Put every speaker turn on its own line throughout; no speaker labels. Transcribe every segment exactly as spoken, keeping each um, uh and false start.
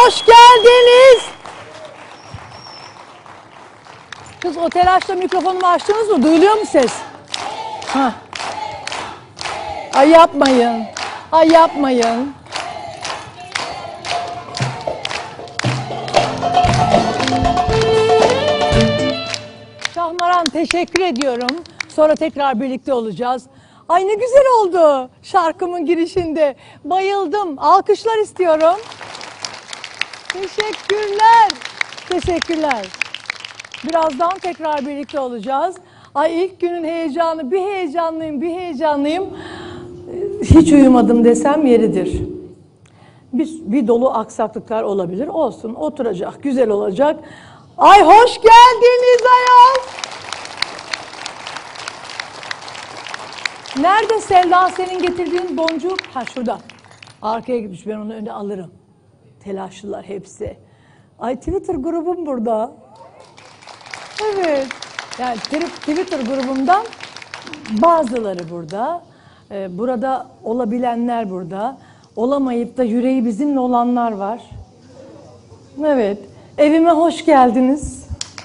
hoş geldiniz. Kız o telaşla mikrofonumu açtınız mı? Duyuluyor mu ses? Hah. Ay yapmayın. Ay yapmayın. Şahmaran teşekkür ediyorum. Sonra tekrar birlikte olacağız. Ay ne güzel oldu şarkımın girişinde. Bayıldım. Alkışlar istiyorum. Teşekkürler. Teşekkürler. Birazdan tekrar birlikte olacağız. Ay ilk günün heyecanı, bir heyecanlıyım, bir heyecanlıyım. Hiç uyumadım desem yeridir. Bir, bir dolu aksaklıklar olabilir. Olsun, oturacak, güzel olacak. Ay hoş geldiniz ayol. Nerede Selda senin getirdiğin boncuk? Ha şurada. Arkaya gitmiş, ben onu önde alırım. Telaşlılar hepsi. Ay Twitter grubum burada. Evet. Yani Twitter grubumdan bazıları burada. Ee, burada olabilenler burada. Olamayıp da yüreği bizimle olanlar var. Evet. Evime hoş geldiniz.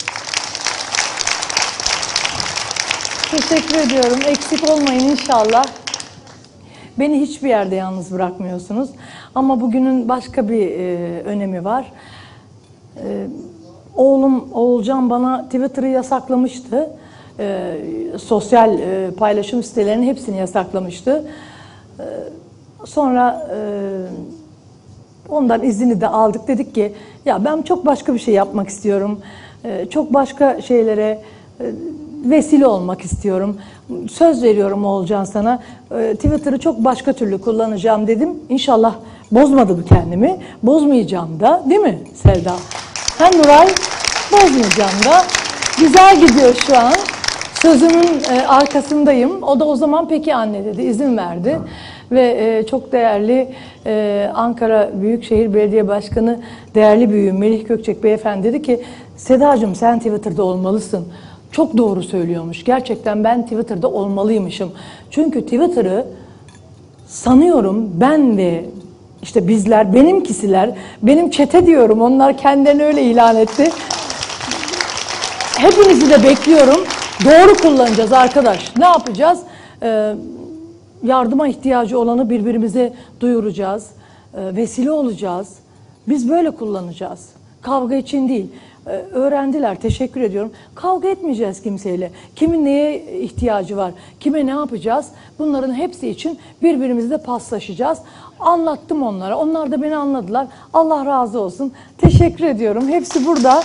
Teşekkür ediyorum. Eksik olmayın inşallah. Beni hiçbir yerde yalnız bırakmıyorsunuz. Ama bugünün başka bir e, önemi var. E, oğlum Oğulcan bana Twitter'ı yasaklamıştı. E, sosyal e, paylaşım sitelerinin hepsini yasaklamıştı. E, sonra e, ondan iznini de aldık. Dedik ki ya ben çok başka bir şey yapmak istiyorum. E, çok başka şeylere e, vesile olmak istiyorum. Söz veriyorum Oğulcan sana. E, Twitter'ı çok başka türlü kullanacağım dedim. İnşallah bozmadım kendimi. Bozmayacağım da, değil mi Selda? Ha Nuray? Bozmayacağım da. Güzel gidiyor şu an. Sözümün e, arkasındayım. O da o zaman peki anne dedi, izin verdi. Ve e, çok değerli e, Ankara Büyükşehir Belediye Başkanı, değerli büyüğüm Melih Gökçek Beyefendi dedi ki Sedacığım sen Twitter'da olmalısın. Çok doğru söylüyormuş. Gerçekten ben Twitter'da olmalıymışım. Çünkü Twitter'ı sanıyorum ben ve işte bizler, benimkisiler, benim çete diyorum, onlar kendilerini öyle ilan etti. Hepinizi de bekliyorum. Doğru kullanacağız arkadaş. Ne yapacağız? Ee, yardıma ihtiyacı olanı birbirimize duyuracağız. Ee, vesile olacağız. Biz böyle kullanacağız. Kavga için değil. Ee, öğrendiler. Teşekkür ediyorum. Kavga etmeyeceğiz kimseyle. Kimin neye ihtiyacı var? Kime ne yapacağız? Bunların hepsi için birbirimizle paslaşacağız. Anlattım onlara. Onlar da beni anladılar. Allah razı olsun. Teşekkür ediyorum. Hepsi burada.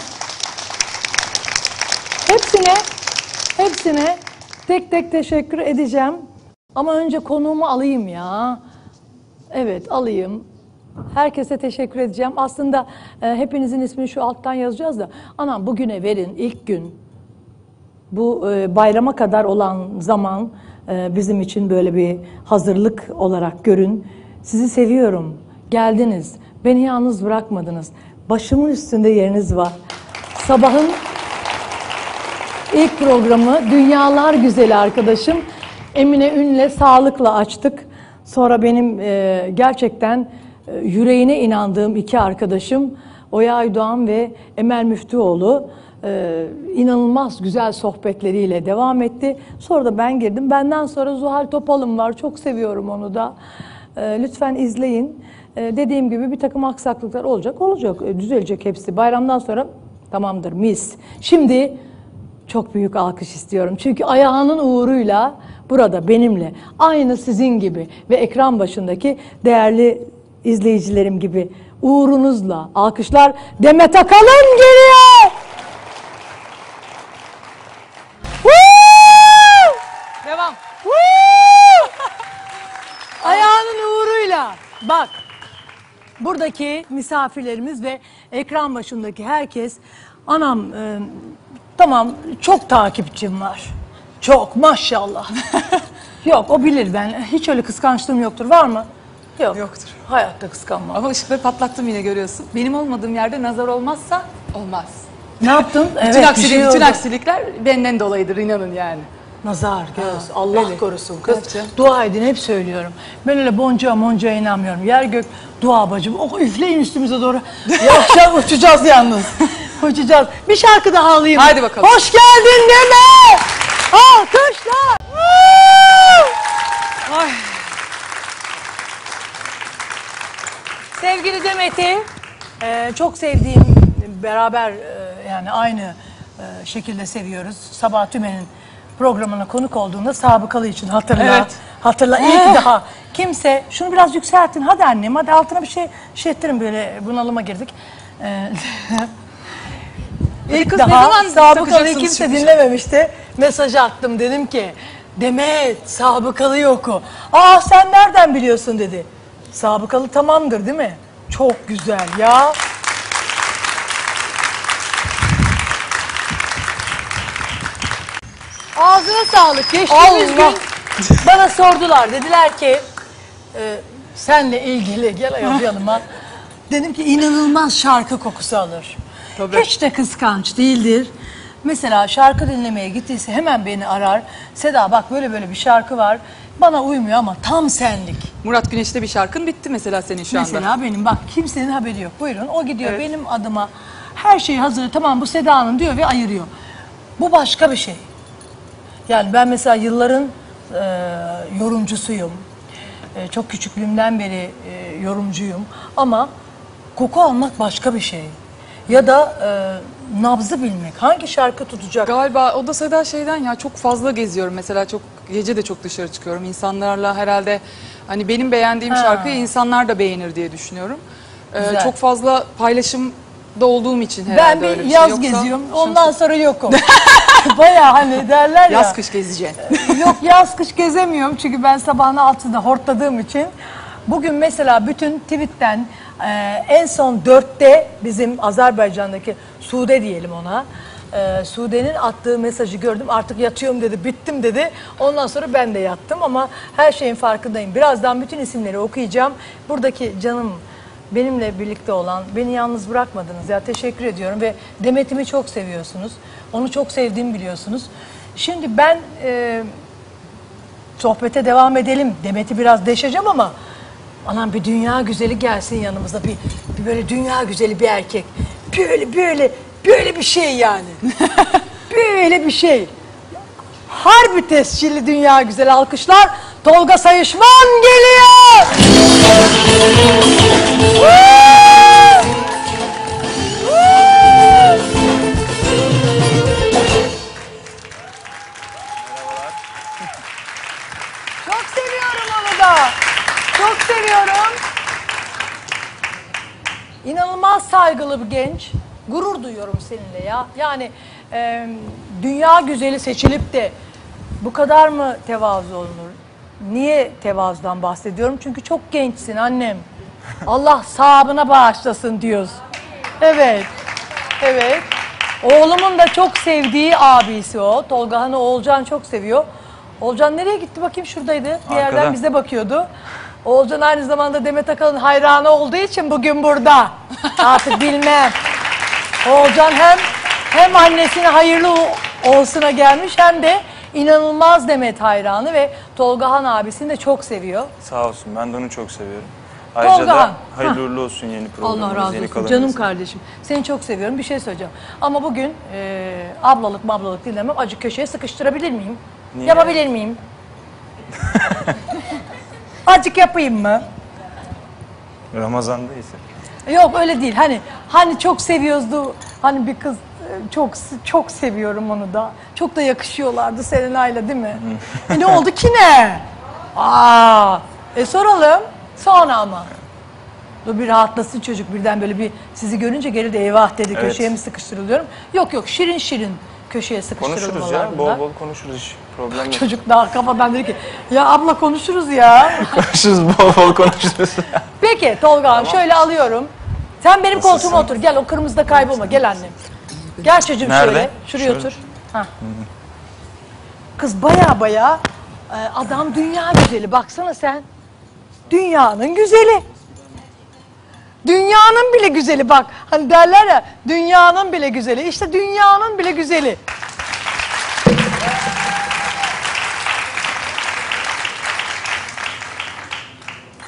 Hepsine, hepsine tek tek teşekkür edeceğim. Ama önce konuğumu alayım ya. Evet, alayım. Herkese teşekkür edeceğim. Aslında e, hepinizin ismini şu alttan yazacağız da. Anam bugüne verin ilk gün. Bu e, bayrama kadar olan zaman e, bizim için böyle bir hazırlık olarak görün. Sizi seviyorum. Geldiniz. Beni yalnız bırakmadınız. Başımın üstünde yeriniz var. Sabahın İlk programı Dünyalar Güzeli arkadaşım Emine Ün'le sağlıkla açtık. Sonra benim e, gerçekten e, yüreğine inandığım iki arkadaşım Oya Aydoğan ve Emel Müftüoğlu e, inanılmaz güzel sohbetleriyle devam etti. Sonra da ben girdim. Benden sonra Zuhal Topal'ım var. Çok seviyorum onu da. E, lütfen izleyin. E, dediğim gibi bir takım aksaklıklar olacak. Olacak. E, düzelecek hepsi. Bayramdan sonra tamamdır mis. Şimdi çok büyük alkış istiyorum. Çünkü ayağının uğruyla burada benimle aynı sizin gibi ve ekran başındaki değerli izleyicilerim gibi uğrunuzla alkışlar Demet Akalın geliyor.
Devam.
Ayağının uğruyla. Bak buradaki misafirlerimiz ve ekran başındaki herkes anam e, tamam çok takipçim var. Çok maşallah. Yok o bilir ben. Hiç öyle kıskançlığım yoktur. Var mı? Yok.
Yoktur.
Hayatta kıskanmam.
Ama ışıkları patlattım yine görüyorsun. Benim olmadığım yerde nazar olmazsa olmaz.
Ne yaptın?
Bütün,
Evet,
aksilik,
bir şey
bütün
oldu.
aksilikler benden dolayıdır inanın yani.
Nazar, göz,
Ha,
Allah
öyle.
korusun kız.
Yapacağım.
Dua edin, hep söylüyorum. Ben öyle boncuğa moncuğa inanmıyorum. Yer gök dua bacım. Oh, üfleyin üstümüze doğru. Yavaşça uçacağız yalnız. Uçacağız. Bir şarkı daha alayım.
Haydi bakalım.
Hoş geldin deme. Alkışlar.
Ay.
Sevgili Demet'i e, çok sevdiğim, beraber e, yani aynı e, şekilde seviyoruz. Sabah Tümen'in programına konuk olduğunda sabıkalı için hatırla.
Evet.
Hatırla iyi ki daha kimse şunu biraz yükseltin hadi annem hadi altına bir şey şey ettirin böyle bunalıma girdik. E, İlk
kız ne
daha
zaman
sabıkalıyı
takacaksınız
kimse
şimdi?
dinlememişti. Mesaj attım dedim ki Demet sabıkalıyı oku. Aa sen nereden biliyorsun dedi. Sabıkalı tamamdır değil mi? Çok güzel ya. Ağzına sağlık. Geçtiğimiz
Allah.
gün bana sordular. Dediler ki e, senle ilgili gel ayol yanıma. Dedim ki inanılmaz şarkı kokusu alır.
Tabii.
Hiç de kıskanç değildir. Mesela şarkı dinlemeye gittiyse hemen beni arar. Seda bak böyle böyle bir şarkı var. Bana uymuyor ama tam senlik.
Murat Güneş'te bir şarkın bitti mesela senin şu anda.
Mesela benim bak kimsenin haberi yok. Buyurun o gidiyor
Evet.
benim adıma her şeyi hazır tamam bu Seda'nın diyor ve ayırıyor. Bu başka bir şey. Yani ben mesela yılların e, yorumcusuyum. E, çok küçüklüğümden beri e, yorumcuyum. Ama koku almak başka bir şey. Ya da e, nabzı bilmek. Hangi şarkı tutacak?
Galiba o da Seda şeyden ya çok fazla geziyorum mesela çok gece de çok dışarı çıkıyorum insanlarla herhalde hani benim beğendiğim
Ha.
şarkıyı insanlar da beğenir diye düşünüyorum. Ee,
Güzel.
çok fazla paylaşımda olduğum için herhalde
Ben bir
öyle bir
yaz
şey. Yoksa
geziyorum.
şans-
Ondan sonra yokum. Baya hani derler ya.
yaz kış gezeceksin.
Yok yaz kış gezemiyorum çünkü ben sabahın altında hortladığım için. Bugün mesela bütün tweetten e, en son dörtte bizim Azerbaycan'daki Sude diyelim ona. E, Sude'nin attığı mesajı gördüm artık yatıyorum dedi bittim dedi. Ondan sonra ben de yattım ama her şeyin farkındayım. Birazdan bütün isimleri okuyacağım. Buradaki canım benimle birlikte olan, beni yalnız bırakmadınız ya teşekkür ediyorum ve Demet'imi çok seviyorsunuz. Onu çok sevdiğimi biliyorsunuz. Şimdi ben e, sohbete devam edelim. Demet'i biraz deşeceğim ama anam bir dünya güzeli gelsin yanımıza. Bir, bir böyle dünya güzeli bir erkek. Böyle böyle böyle bir şey yani. Böyle bir şey. Harbi tescilli dünya güzeli alkışlar. Tolga Sayışman geliyor. Çok seviyorum onu da. Çok seviyorum. İnanılmaz saygılı bir genç. Gurur duyuyorum seninle ya. Yani e, dünya güzeli seçilip de bu kadar mı tevazu olunur? Niye tevazudan bahsediyorum? Çünkü çok gençsin annem. Allah sahabına bağışlasın diyoruz. Evet. Evet. Oğlumun da çok sevdiği abisi o. Tolgahan'ı Oğulcan çok seviyor. Oğulcan nereye gitti bakayım şuradaydı. Bir yerden
Arkada.
bize bakıyordu. Oğulcan aynı zamanda Demet Akalın hayranı olduğu için bugün burada. Artık bilmem. Oğulcan hem hem annesine hayırlı olsuna gelmiş hem de inanılmaz Demet hayranı ve Tolgahan abisini de çok seviyor.
Sağ olsun, ben de onu çok seviyorum. Ayrıca
Tolgahan.
da hayırlı uğurlu olsun yeni programımız,
Allah razı
yeni
olsun.
kalanımız.
Canım kardeşim. Seni çok seviyorum. Bir şey söyleyeceğim. Ama bugün e, ablalık mablalık dinlemem. Acık köşeye sıkıştırabilir miyim?
Niye?
Yapabilir miyim? Acık yapayım mı?
Ramazan'dayız.
Yok öyle değil. Hani hani çok seviyordu. Hani bir kız e, çok çok seviyorum onu da. Çok da yakışıyorlardı Serenay'la değil mi? e ne oldu ki ne? Aa, e soralım. Sonra ama. Dur bir rahatlasın çocuk birden böyle bir sizi görünce geri de eyvah dedi
Evet.
köşeye mi sıkıştırılıyorum? Yok yok şirin şirin köşeye sıkıştırılmalar
Konuşuruz ya,
bunlar.
bol bol konuşuruz hiç problem yok.
Çocuk daha kafadan dedi ki ya abla konuşuruz ya.
Konuşuruz, bol bol konuşuruz.
Peki Tolga şöyle alıyorum. Sen benim
Nasılsın?
koltuğuma otur. Gel o kırmızıda kaybolma. Gel annem. Gel çocuğum
Nerede?
şöyle. Şuraya
Şöyle.
otur. Ha. Kız baya baya e, adam dünya güzeli. Baksana sen. Dünyanın güzeli. Dünyanın bile güzeli bak. Hani derler ya dünyanın bile güzeli. İşte dünyanın bile güzeli.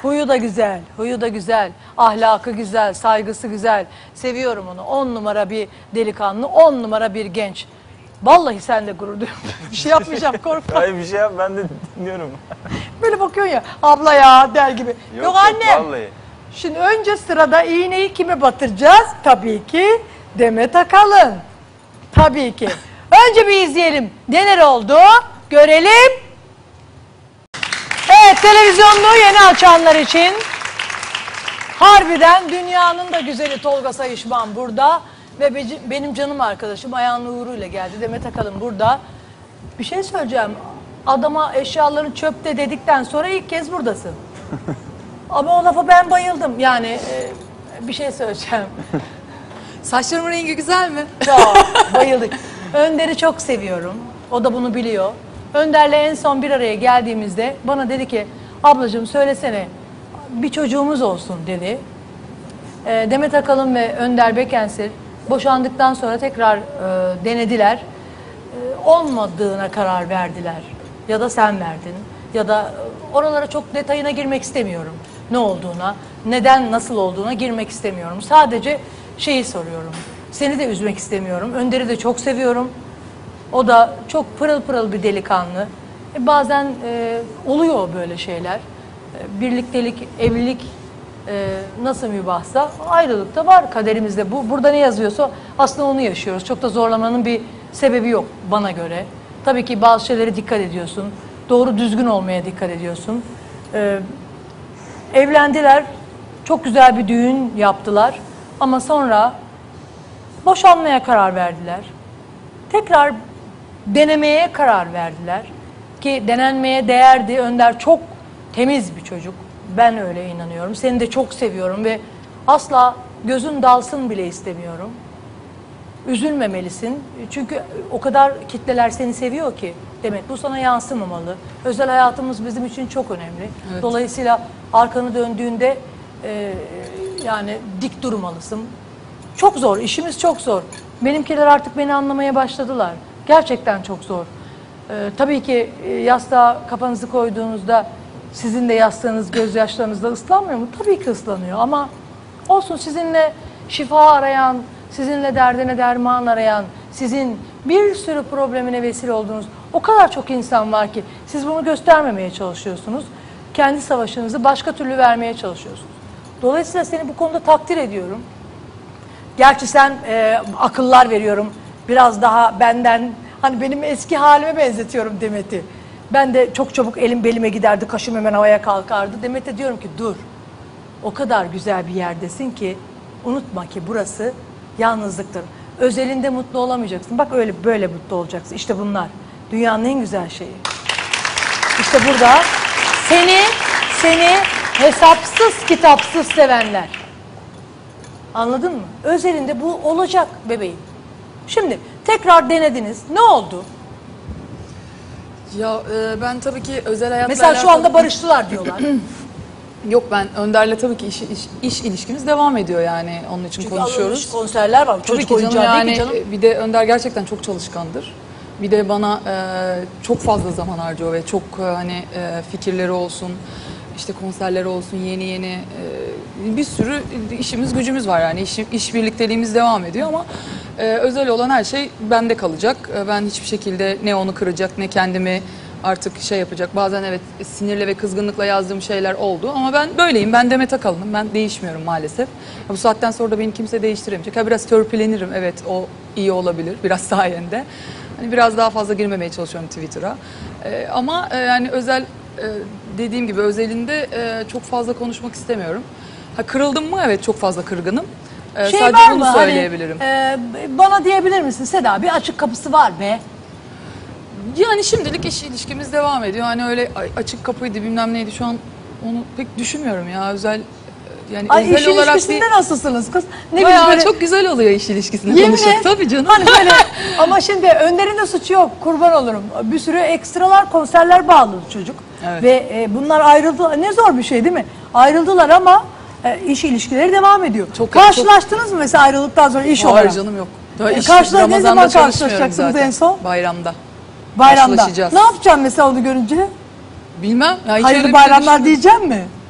Huyu da güzel, huyu da güzel, ahlakı güzel, saygısı güzel. Seviyorum onu. On numara bir delikanlı, on numara bir genç. Vallahi sen de gurur duyuyorum. Bir şey yapmayacağım, korkma.
Hayır bir şey yap, ben de dinliyorum.
Böyle bakıyorsun ya, abla ya der gibi. Yok,
Yok,
annem.
vallahi.
Şimdi önce sırada iğneyi kime batıracağız? Tabii ki Demet Akalın. Tabii ki. Önce bir izleyelim. Neler oldu? Görelim. Evet, televizyonunu yeni açanlar için harbiden dünyanın da güzeli Tolga Sayışman burada. Ve be- benim canım arkadaşım ayağının uğruyla geldi. Demet Akalın burada. Bir şey söyleyeceğim. Adama eşyalarını çöpte dedikten sonra ilk kez buradasın. Ama o lafa ben bayıldım. Yani e, bir şey söyleyeceğim.
Saçlarımın rengi güzel mi?
Çok bayıldık. Önder'i çok seviyorum. O da bunu biliyor. Önder'le en son bir araya geldiğimizde bana dedi ki ablacığım söylesene bir çocuğumuz olsun dedi. E, Demet Akalın ve Önder Bekensir boşandıktan sonra tekrar e, denediler. E, olmadığına karar verdiler. Ya da sen verdin. Ya da e, oralara çok detayına girmek istemiyorum. Ne olduğuna, neden nasıl olduğuna girmek istemiyorum. Sadece şeyi soruyorum. Seni de üzmek istemiyorum. Önder'i de çok seviyorum. O da çok pırıl pırıl bir delikanlı. E, bazen e, oluyor böyle şeyler. E, birliktelik, evlilik e, nasıl mübahsa ayrılık da var kaderimizde. Bu burada ne yazıyorsa aslında onu yaşıyoruz. Çok da zorlamanın bir sebebi yok bana göre. Tabii ki bazı şeylere dikkat ediyorsun. Doğru düzgün olmaya dikkat ediyorsun. E, evlendiler. Çok güzel bir düğün yaptılar. Ama sonra boşanmaya karar verdiler. Tekrar denemeye karar verdiler. Ki denenmeye değerdi. Önder çok temiz bir çocuk. Ben öyle inanıyorum. Seni de çok seviyorum ve asla gözün dalsın bile istemiyorum. Üzülmemelisin. Çünkü o kadar kitleler seni seviyor ki. Demek bu sana yansımamalı. Özel hayatımız bizim için çok önemli.
Evet.
Dolayısıyla arkanı döndüğünde e, yani dik durmalısın. Çok zor, işimiz çok zor. Benimkiler artık beni anlamaya başladılar. Gerçekten çok zor. Ee, tabii ki e, yastığa kafanızı koyduğunuzda sizin de yastığınız gözyaşlarınızda ıslanmıyor mu? Tabii ki ıslanıyor ama olsun, sizinle şifa arayan, sizinle derdine derman arayan, sizin bir sürü problemine vesile olduğunuz o kadar çok insan var ki siz bunu göstermemeye çalışıyorsunuz. Kendi savaşınızı başka türlü vermeye çalışıyorsunuz. Dolayısıyla seni bu konuda takdir ediyorum. Gerçi sen e, akıllar veriyorum. Biraz daha benden, hani benim eski halime benzetiyorum Demet'i. Ben de çok çabuk elim belime giderdi, kaşım hemen havaya kalkardı. Demet'e diyorum ki dur. O kadar güzel bir yerdesin ki unutma ki burası yalnızlıktır. Özelinde mutlu olamayacaksın. Bak öyle böyle mutlu olacaksın. İşte bunlar. Dünyanın en güzel şeyi. İşte burada seni, seni hesapsız kitapsız sevenler. Anladın mı? Özelinde bu olacak bebeğim. Şimdi tekrar denediniz. Ne oldu?
Ya e, ben tabii ki özel hayatla
Mesela şu
alakalı-
anda barıştılar diyorlar.
Yok, ben Önder'le tabii ki iş, iş, iş ilişkimiz devam ediyor yani, onun için
Çünkü
konuşuyoruz.
alınmış konserler var.
Tabii
Çocuk
ki canım,
oyuncağı
yani
değil ki canım.
e, bir de Önder gerçekten çok çalışkandır. Bir de bana e, çok fazla zaman harcıyor ve çok e, hani e, fikirleri olsun, işte konserleri olsun, yeni yeni e, bir sürü işimiz gücümüz var yani, iş, iş birlikteliğimiz devam ediyor ama e, özel olan her şey bende kalacak. E, ben hiçbir şekilde ne onu kıracak ne kendimi artık şey yapacak. Bazen evet sinirle ve kızgınlıkla yazdığım şeyler oldu ama ben böyleyim. Ben Demet Akalın'ım. Ben değişmiyorum maalesef. Bu saatten sonra da beni kimse değiştiremeyecek. Ha, biraz törpülenirim. Evet, o iyi olabilir. Biraz sayende. Hani biraz daha fazla girmemeye çalışıyorum Twitter'a. Ee, ama e, yani özel e, dediğim gibi özelinde e, çok fazla konuşmak istemiyorum. Ha, kırıldım mı? Evet, çok fazla kırgınım. Ee,
Şey
sadece
var
bunu
mı? Hani,
söyleyebilirim.
e, bana diyebilir misin Seda, bir açık kapısı var be.
Yani şimdilik iş ilişkimiz devam ediyor. Hani öyle açık kapıydı bilmem neydi, şu an onu pek düşünmüyorum ya, özel yani
Ay,
özel
iş
olarak
ilişkisinde
değil.
nasılsınız kız? Ne
Bayağı
biz böyle-
çok güzel oluyor iş ilişkisinde
Yemin
konuşmak.
et.
Tabii canım.
Hani böyle, ama şimdi Önder'in de suçu yok, kurban olurum. Bir sürü ekstralar, konserler bağladı çocuk.
Evet.
Ve e, bunlar ayrıldı. Ne zor bir şey değil mi? Ayrıldılar ama e, iş ilişkileri devam ediyor.
Çok-
Karşılaştınız mı mesela ayrıldıktan sonra iş
Hayır
olarak?
canım, yok. Daha
E,
iş,
karşıla- ne
Ramazan'da
zaman
çalışmıyorum
karşılaşacaksınız
zaten.
en son?
Bayramda.
Bayramda.
karşılaşacağız.
Ne yapacaksın mesela onu görünce?
Bilmem. Ya hiç öyle
Hayırlı
bir şey
bayramlar
düşünmedim.
diyeceğim mi?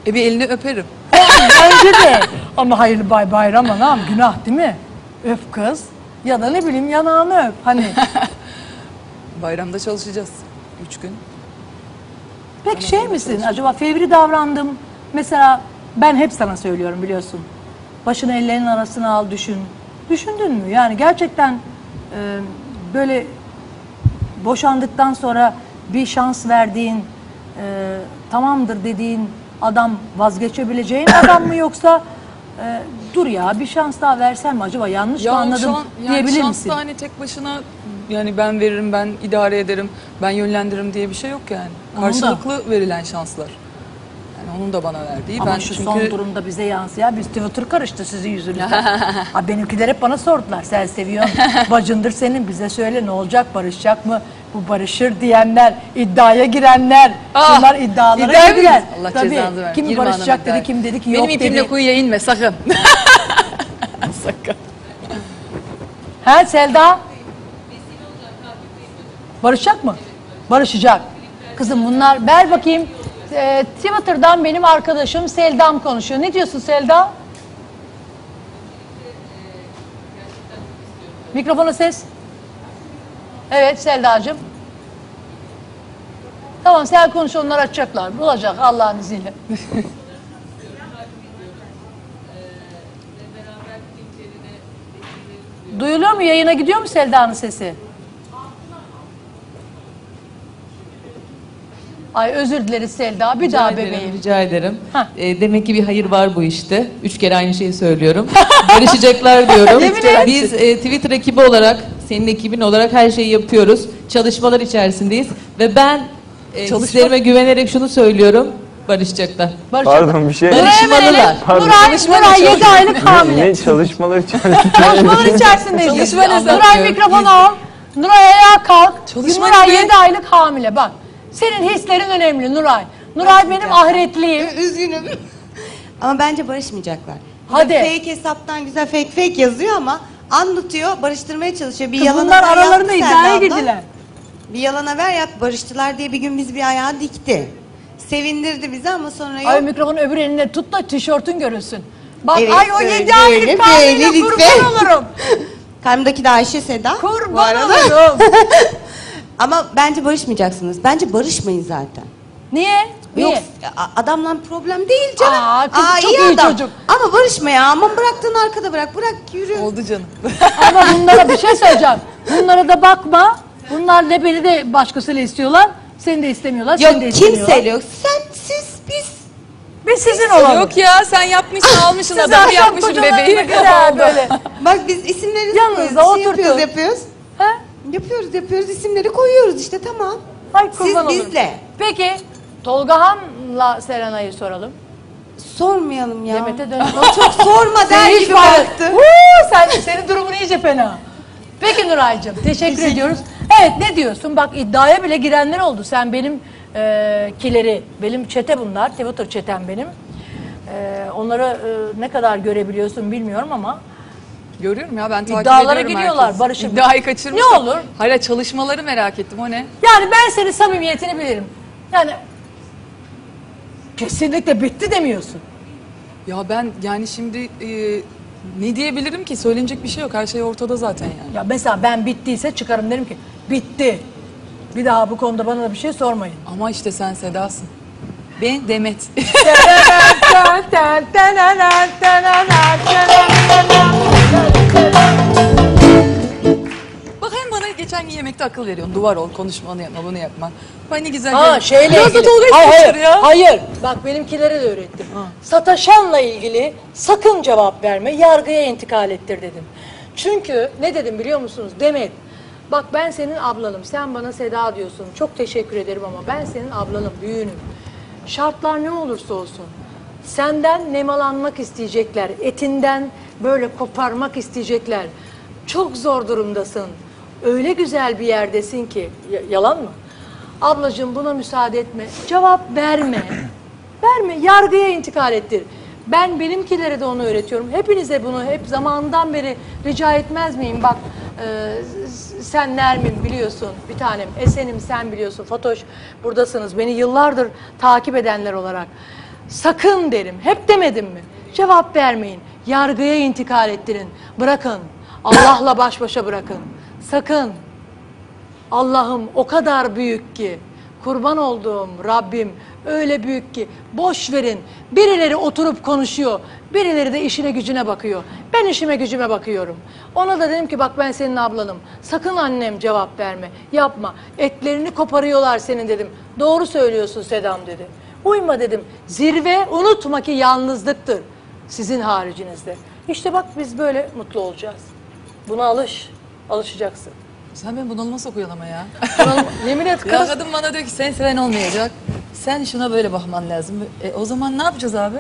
E bir elini öperim.
Bence de. Ama hayırlı bay bayram anam, günah değil mi? Öp kız. Ya da ne bileyim yanağını öp. Hani.
Bayramda çalışacağız. Üç gün.
Peki şey misin acaba, fevri davrandım. Mesela ben hep sana söylüyorum biliyorsun. Başını ellerinin arasına al, düşün. Düşündün mü? Yani gerçekten e, böyle boşandıktan sonra bir şans verdiğin, e, tamamdır dediğin adam vazgeçebileceğin adam mı, yoksa e, dur ya bir şans daha versem mi acaba, yanlış mı anladım
şu an- yani
diyebilir
şansta
misin?
hani tek başına yani ben veririm, ben idare ederim, ben yönlendiririm diye bir şey yok yani.
Onun da-
Karşılıklı verilen şanslar. Yani onun da bana verdiği.
Ama
ben
şu
çünkü
son durumda bize yansıya, biz Twitter karıştı sizin yüzünüzden. Ha, benimkiler hep bana sordular, sen seviyorsun, bacındır senin, bize söyle ne olacak, barışacak mı? Bu barışır diyenler, iddiaya girenler,
Ah,
bunlar iddialara
iddiaya mı
girdiler.
girdin? Allah
Tabii,
cezanızı versin.
kimi
Girme
barışacak
hanım
dedi,
iddiaya.
kim dedi ki
Benim
yok
ipimle
dedi.
kuyuya inme sakın. Sakın.
He Selda? Barışacak mı? Barışacak. Kızım bunlar, ver bakayım. Ee, Twitter'dan benim arkadaşım Selda'm konuşuyor. Ne diyorsun Selda? Mikrofona ses. Evet Selda'cığım. Tamam sen konuş, onlar açacaklar. Olacak Allah'ın izniyle. Duyuluyor mu? Yayına gidiyor mu Selda'nın sesi? Ay özür dileriz Selda. Bir
Rica
daha
ederim,
bebeğim.
rica ederim.
Hah.
E, demek ki bir hayır var bu işte. Üç kere aynı şeyi söylüyorum. Barışacaklar diyorum.
Yemin et.
Biz e, Twitter ekibi olarak, senin ekibin olarak her şeyi yapıyoruz. Çalışmalar içerisindeyiz. Ve ben e,
Çalışma-
hislerime güvenerek şunu söylüyorum. Barışacaklar.
Barışacak.
Pardon bir şey.
Barış- Barışmalılar.
Pardon.
Nuray, Nuray yedi aylık hamile.
Ne çalışmalar içerisinde?
Çalışmalar içerisindeyiz.
Çalışma ne
Nuray
satıyor?
mikrofonu al. Nuray ayağa kalk.
Çalışma
Nuray
ne?
yedi aylık hamile bak. Senin hislerin önemli Nuray. Nuray benim ahiretliyim.
Üzgünüm. Ama bence barışmayacaklar.
Hadi.
Fake hesaptan güzel fake fake yazıyor ama anlatıyor, barıştırmaya çalışıyor. Bir
Kız
yalan
bunlar
haber
aralarında
yaptı
iddiaya
Selda abla.
girdiler.
Bir yalan haber yaptı, barıştılar diye bir gün bizi bir ayağa dikti. Sevindirdi bizi ama sonra yok.
Ay mikrofonu öbür eline tut da tişörtün görülsün. Bak
Evet,
ay o
böyle,
yedi aylık
böyle,
hamile
böyle
kurban
lütfen.
olurum.
Karnımdaki de Ayşe Seda. bu
Kurban
arada.
olurum.
Ama bence barışmayacaksınız. Bence barışmayın zaten.
Niye? Niye?
Yok a- adamla problem değil canım.
Aa, kız çok
iyi
iyi
adam.
çocuk.
Ama barışma ya. Aman bıraktığını arkada bırak. Bırak yürü.
Oldu canım.
Ama bunlara bir şey söyleyeceğim. Bunlara da bakma. Bunlar da beni de başkasıyla istiyorlar. Seni de istemiyorlar.
Yok
seni de istemiyorlar.
kimseyle yok. Sen, siz, biz.
Biz sizin olalım.
Yok ya sen yapmışsın almışsın
Siz
adamı
akşam
yapmışsın
kocalarınızla
bebeği.
güzel böyle.
Bak biz isimleri
Yanınıza
koyuyoruz, şey
oturtun.
yapıyoruz, yapıyoruz.
Ha?
Yapıyoruz, yapıyoruz. isimleri koyuyoruz işte tamam.
Ay
Siz
kurban olurum.
bizle.
Peki Tolgahan'la Serenay'ı soralım.
Sormayalım ya.
Demet'e dön.
O çok sorma der
Seni hiç
gibi
bağır-
baktı.
Huu, sen, senin durumun iyice fena. Peki Nuray'cığım teşekkür ediyoruz. Evet ne diyorsun? Bak iddiaya bile girenler oldu. Sen benim e, kileri, benim çete bunlar. Twitter çetem benim. E, onları e, ne kadar görebiliyorsun bilmiyorum ama
Görüyorum ya ben takip
İddialara
ediyorum
giriyorlar,
herkesi.
barışın.
İddiayı kaçırmış.
Ne olur?
Hala çalışmaları merak ettim o ne?
yani ben senin samimiyetini bilirim. Yani kesinlikle bitti demiyorsun.
Ya ben yani şimdi e, ne diyebilirim ki? Söylenecek bir şey yok. Her şey ortada zaten yani.
Ya mesela ben bittiyse çıkarım derim ki bitti. Bir daha bu konuda bana da bir şey sormayın.
Ama işte sen Seda'sın. Ben Demet. Bak hem bana geçen gün yemekte akıl veriyorsun. Duvar ol, konuşmanı yapma, bunu yapma. Bak ne güzel.
Ha
gel-
şeyle
Biraz
ilgili.
da Tolga
hayır,
İsmaçır
hayır,
ya.
hayır. Bak benimkilere de öğrettim. Sataşanla ilgili sakın cevap verme. Yargıya intikal ettir dedim. Çünkü ne dedim biliyor musunuz? Demet. Bak ben senin ablanım. Sen bana Seda diyorsun. Çok teşekkür ederim ama ben senin ablanım, büyüğünüm. Şartlar ne olursa olsun. Senden nemalanmak isteyecekler. Etinden böyle koparmak isteyecekler. Çok zor durumdasın. Öyle güzel bir yerdesin ki. Y- yalan mı? Ablacığım buna müsaade etme. Cevap verme. Verme. Yargıya intikal ettir. Ben benimkilere de onu öğretiyorum. Hepinize bunu hep zamandan beri rica etmez miyim? Bak e, s- sen Nermin biliyorsun bir tanem. Esen'im sen biliyorsun. Fatoş buradasınız. Beni yıllardır takip edenler olarak. Sakın derim. Hep demedim mi? Cevap vermeyin. Yargıya intikal ettirin. Bırakın. Allah'la baş başa bırakın. Sakın. Allah'ım o kadar büyük ki. Kurban olduğum Rabbim öyle büyük ki. Boş verin. Birileri oturup konuşuyor. Birileri de işine gücüne bakıyor. Ben işime gücüme bakıyorum. Ona da dedim ki bak ben senin ablanım. Sakın annem cevap verme. Yapma. Etlerini koparıyorlar senin dedim. Doğru söylüyorsun Sedam dedi. Uyma dedim. Zirve unutma ki yalnızlıktır. Sizin haricinizde. İşte bak biz böyle mutlu olacağız. Buna alış. Alışacaksın.
Sen beni bunalıma sokuyorsun ama ya.
Buna, yemin et
Ya
kız.
kadın bana diyor ki sen seven olmayacak. Sen şuna böyle bakman lazım. E, o zaman ne yapacağız abi?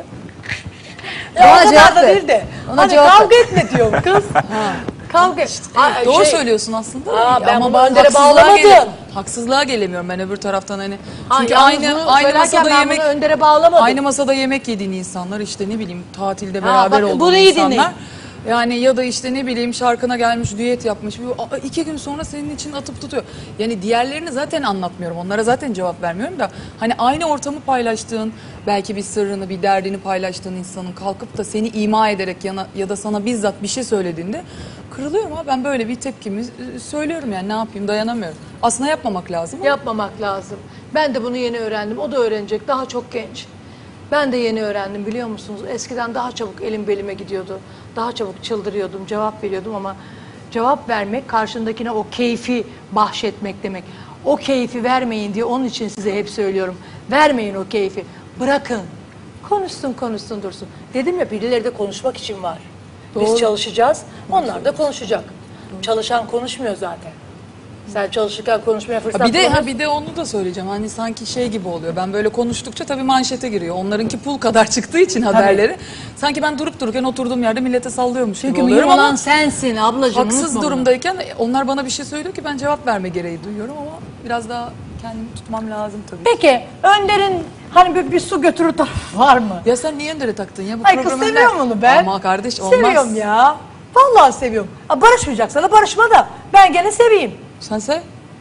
Ya
Bana
o kadar
cevap
da
ver.
değil de.
Ona
Hani
cevap
kavga etme diyorum kız. Kavga. Ha,
Doğru
şey-
söylüyorsun aslında.
Aa, ben
ama
bunu
ben
Önder'e
haksızlığa
bağlamadım.
gele- Haksızlığa gelemiyorum ben öbür taraftan hani.
Ha,
Çünkü
yalnız
aynı
bunu
aynı
söylerken
masada
ben
yemek
bunu Önder'e bağlamadım.
aynı masada yemek yediğin insanlar işte ne bileyim tatilde
Ha,
beraber
bak,
olduğun
bunu iyi
insanlar.
dinleyin.
Yani ya da işte ne bileyim şarkına gelmiş, düet yapmış. Bir- aa, iki gün sonra senin için atıp tutuyor. Yani diğerlerini zaten anlatmıyorum. Onlara zaten cevap vermiyorum da. Hani aynı ortamı paylaştığın, belki bir sırrını, bir derdini paylaştığın insanın kalkıp da seni ima ederek yana, ya da sana bizzat bir şey söylediğinde kırılıyorum ha. Ben böyle bir tepkimi e, söylüyorum yani ne yapayım dayanamıyorum. Aslında yapmamak lazım. ama
Yapmamak lazım. Ben de bunu yeni öğrendim. O da öğrenecek. Daha çok genç. Ben de yeni öğrendim biliyor musunuz? Eskiden daha çabuk elim belime gidiyordu. Daha çabuk çıldırıyordum, cevap veriyordum ama cevap vermek karşındakine o keyfi bahşetmek demek. O keyfi vermeyin diye onun için size hep söylüyorum. Vermeyin o keyfi. Bırakın. Konuşsun konuşsun dursun. Dedim ya birileri de konuşmak için var. Biz
Doğru.
çalışacağız. Onlar da konuşacak. Çalışan konuşmuyor zaten. Sen çalışırken konuşmaya fırsat
Ha bir de ha
bulamıyorsun.
bir de onu da söyleyeceğim. Hani sanki şey gibi oluyor. Ben böyle konuştukça tabii manşete giriyor. Onlarınki pul kadar çıktığı için haberleri. Sanki ben durup dururken oturduğum yerde millete sallıyormuş
Çünkü
gibi
mühim
oluyorum
olan
ama
sensin ablacığım.
haksız
unutma bunu.
durumdayken onlar bana bir şey söylüyor ki ben cevap verme gereği duyuyorum ama biraz daha kendimi tutmam lazım tabii.
Peki Önder'in hani bir, bir su götürür tarafı var mı?
Ya sen niye Önder'e taktın ya bu
Ay kız
programı?
seviyorum onu ben.
Ama kardeş olmaz.
Seviyorum ya. Vallahi seviyorum. Ha, barışmayacaksa da barışma da ben gene seveyim.
Sen sev.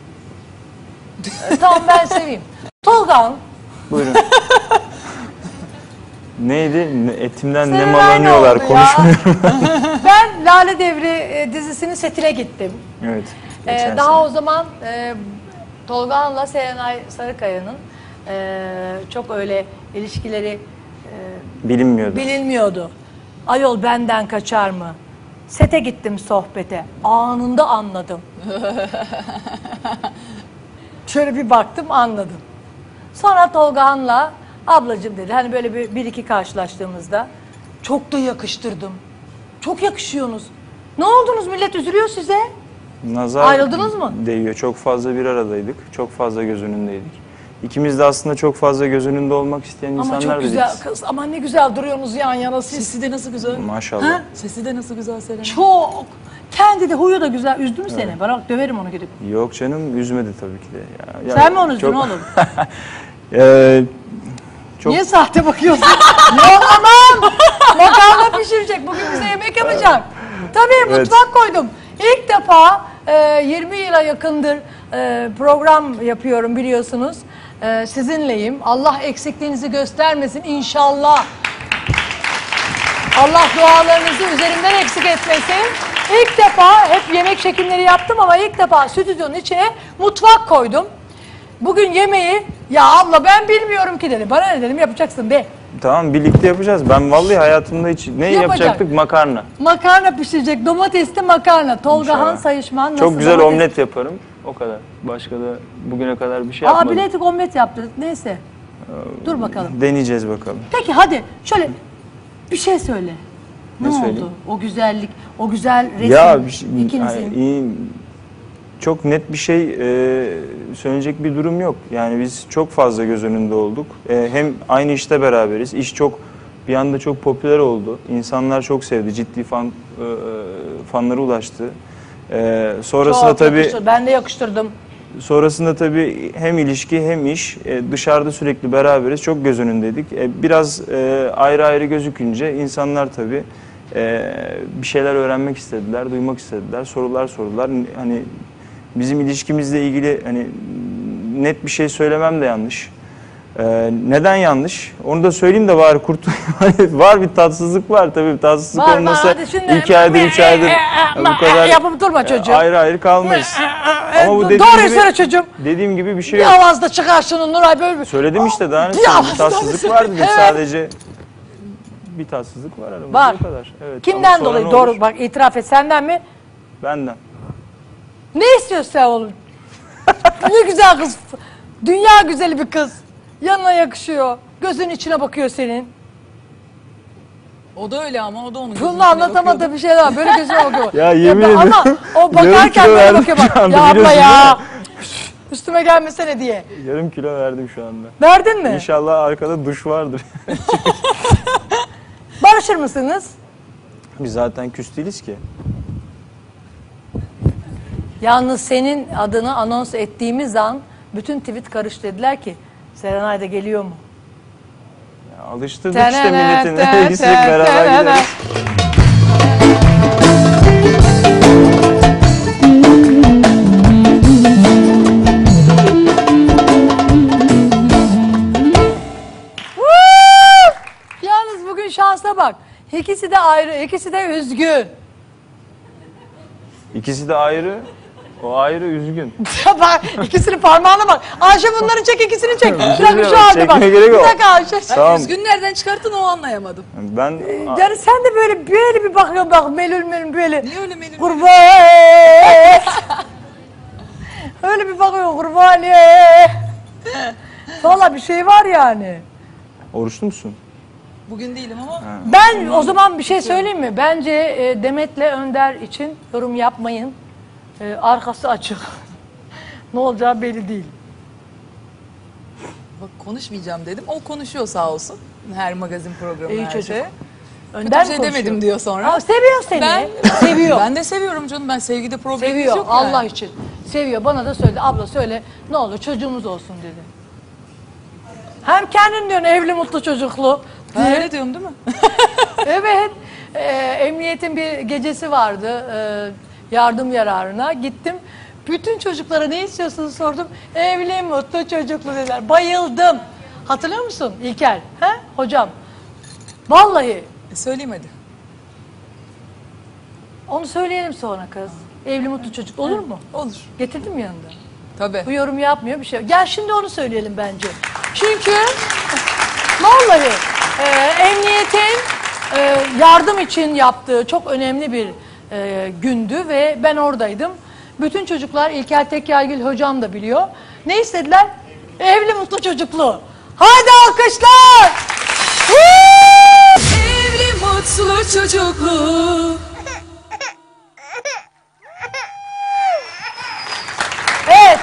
E, tamam ben seveyim. Tolga'nın
Buyurun. Neydi? Ne- Etimden
senin
nemalanıyorlar.
aynı oldu ya.
Konuşmuyorum.
Ben Lale Devri e, dizisinin setine gittim.
Evet.
E,
geçen
daha
sene.
o zaman e, Tolga'nla Serenay Sarıkaya'nın e, çok öyle ilişkileri
Bilinmiyordu.
bilinmiyordu. Ayol benden kaçar mı? Sete gittim sohbete. Anında anladım. Şöyle bir baktım anladım. Sonra Tolgahan'la ablacığım dedi. Hani böyle bir, bir iki karşılaştığımızda çok da yakıştırdım. Çok yakışıyorsunuz. Ne oldunuz millet üzülüyor size.
Nazar
Ayrıldınız mı?
değiyor. Çok fazla bir aradaydık. Çok fazla göz önündeydik. İkimiz de aslında çok fazla göz önünde olmak isteyen
Ama
insanlar
çok
da
güzel
değiliz.
kız. Ama ne güzel duruyorsunuz yan yana siz.
Sesi de nasıl güzel.
Maşallah.
Ha?
Sesi de nasıl güzel Seren.
Çok. Kendi de huyu da güzel. Üzdü mü seni? Bana bak döverim onu gidip.
Yok canım üzmedi tabii ki de. Ya, ya
Sen mi onu üzdün
çok-
oğlum?
Ee, çok
Niye sahte bakıyorsun? Yok aman! Makarna pişirecek. Bugün bize yemek yapacak. Tabii
Evet.
mutfak koydum. İlk defa e, yirmi yıla yakındır e, program yapıyorum biliyorsunuz. E, sizinleyim. Allah eksikliğinizi göstermesin inşallah. Allah dualarınızı üzerimden eksik etmesin. İlk defa hep yemek çekimleri yaptım ama ilk defa stüdyonun içine mutfak koydum. Bugün yemeği ya abla ben bilmiyorum ki dedi. Bana ne dedim yapacaksın be.
Tamam birlikte yapacağız. Ben vallahi hayatımda hiç ne
Yapacak.
yapacaktık? Makarna.
Makarna pişirecek, domatesli makarna. Tolga Han
İnşallah.
Sayışman nasıl?
Çok güzel
domates-
omlet yaparım. O kadar. Başka da bugüne kadar bir şey
Aa
yapmadım.
biletik omlet yaptı. Neyse. Dur bakalım.
Deneyeceğiz bakalım.
Peki hadi şöyle bir şey söyle. Ne,
Ne
oldu?
söyleyeyim?
O güzellik, o güzel resim
Ya bir şey-
ikinizin.
hani iyi, çok net bir şey e, söyleyecek bir durum yok. Yani biz çok fazla göz önünde olduk. E, hem aynı işte beraberiz. İş çok bir anda çok popüler oldu. İnsanlar çok sevdi. Ciddi fan e, fanlara ulaştı. E, sonrasında
Çok
tabii
yakıştır. Ben de yakıştırdım.
sonrasında tabii hem ilişki hem iş e, dışarıda sürekli beraberiz. Çok göz önündeydik. E, biraz e, ayrı ayrı gözükünce insanlar tabii e, bir şeyler öğrenmek istediler, duymak istediler, sorular sordular. Hani bizim ilişkimizle ilgili hani net bir şey söylemem de yanlış. Ee, neden yanlış? Onu da söyleyeyim de bari kurtulayım. Var bir tatsızlık var tabii. Tatsızlık
Var, var.
olmasa
Hadi şimdi-
iki aydır, üç aydır bu kadar
yapıp durma çocuğum.
ayrı ayrı kalmayız. Ama bu dediğim
Doğruyu
gibi,
söyle çocuğum.
dediğim gibi bir şey
Bir
yok.
avazda çıkar şunu Nuray böyle bir.
Söyledim işte daha ne
Bir
söyleyeyim. Bir
avazda
tatsızlık
söyle.
var dedim
Evet.
sadece. Bir tatsızlık var aramızda
Var.
o kadar. Evet.
Kimden
Ama sonra
dolayı?
ne
Doğru
olur?
bak itiraf et. Senden mi?
Benden.
Ne istiyorsun sen oğlum? Ne güzel kız. Dünya güzeli bir kız. Yanına yakışıyor. Gözün içine bakıyor senin.
O da öyle ama o da onun gözünün
Bunu
içine
anlatamadığı
bakıyordu.
bir şey var. Böyle gözüne bakıyor.
Ya yemin
ben- Ama
ediyorum,
o
yarım
bakarken
kilo
böyle
verdim
bakıyor
şu
bak.
anda,
Ya abla
biliyorsun
ya. Üstüme gelmesene diye.
Yarım kilo verdim şu anda.
Verdin mi?
İnşallah arkada duş vardır.
Barışır mısınız?
Biz zaten küs değiliz ki.
Yalnız senin adını anons ettiğimiz an bütün tweet karıştı, dediler ki Serenay da geliyor mu?
Ya alıştırdık işte milleti. Nereye gitsek beraber
Tenene.
gideriz.
Woo! Yalnız bugün şansa bak. İkisi de ayrı, ikisi de üzgün.
İkisi de ayrı. O ayrı üzgün.
Bak ikisinin parmağına bak. Ayşe bunları çek, ikisini çek. Bir dakika
yok,
şu halde bak.
çekmeye gerek
Bir
yok.
dakika Ayşe.
Tamam.
Üzgün nereden çıkarttın o anlayamadım.
Ben
Yani sen de böyle böyle bir bakıyorsun bak melül melül böyle.
Niye öyle melül?
Kurban. Öyle bir bakıyor kurban. Valla bir şey var yani.
oruçlu musun?
Bugün değilim ama
Ben o zaman bir şey söyleyeyim mi? Bence e, Demet'le Önder için yorum yapmayın. E, arkası açık. Ne olacağı belli değil.
bak konuşmayacağım dedim. O konuşuyor sağ olsun. Her magazin programı
İyi
her
çocuk.
şey.
Önder
bir şey
konuşuyor.
demedim diyor sonra.
Aa, seviyor seni.
Ben
seviyor.
Ben de seviyorum canım. Ben sevgide problemimiz
Seviyor.
yok yani.
Allah için. Seviyor. Bana da söyledi. Abla söyle ne olur çocuğumuz olsun dedi. Hem kendin diyorsun evli mutlu çocuklu.
Ben
diye.
öyle diyorum değil mi?
Evet. Ee, emniyetin bir gecesi vardı. Ee, yardım yararına. Gittim. Bütün çocuklara ne istiyorsunuz sordum. Evli mutlu çocuklu dediler. Bayıldım. Hatırlıyor musun İlker? He? Hocam. Vallahi.
E, söyleyeyim hadi.
Onu söyleyelim sonra kız. Evli mutlu çocuk olur mu?
Olur.
Getirdim yanında.
Tabii.
Bu yorum yapmıyor bir şey yok. Gel şimdi onu söyleyelim bence. Çünkü vallahi e, emniyetin e, yardım için yaptığı çok önemli bir e, gündü ve ben oradaydım. Bütün çocuklar İlker Tekyagil hocam da biliyor. Ne istediler? Evli mutlu çocuklu. Haydi alkışlar! Woo!
Evli mutlu çocuklu.
Evet.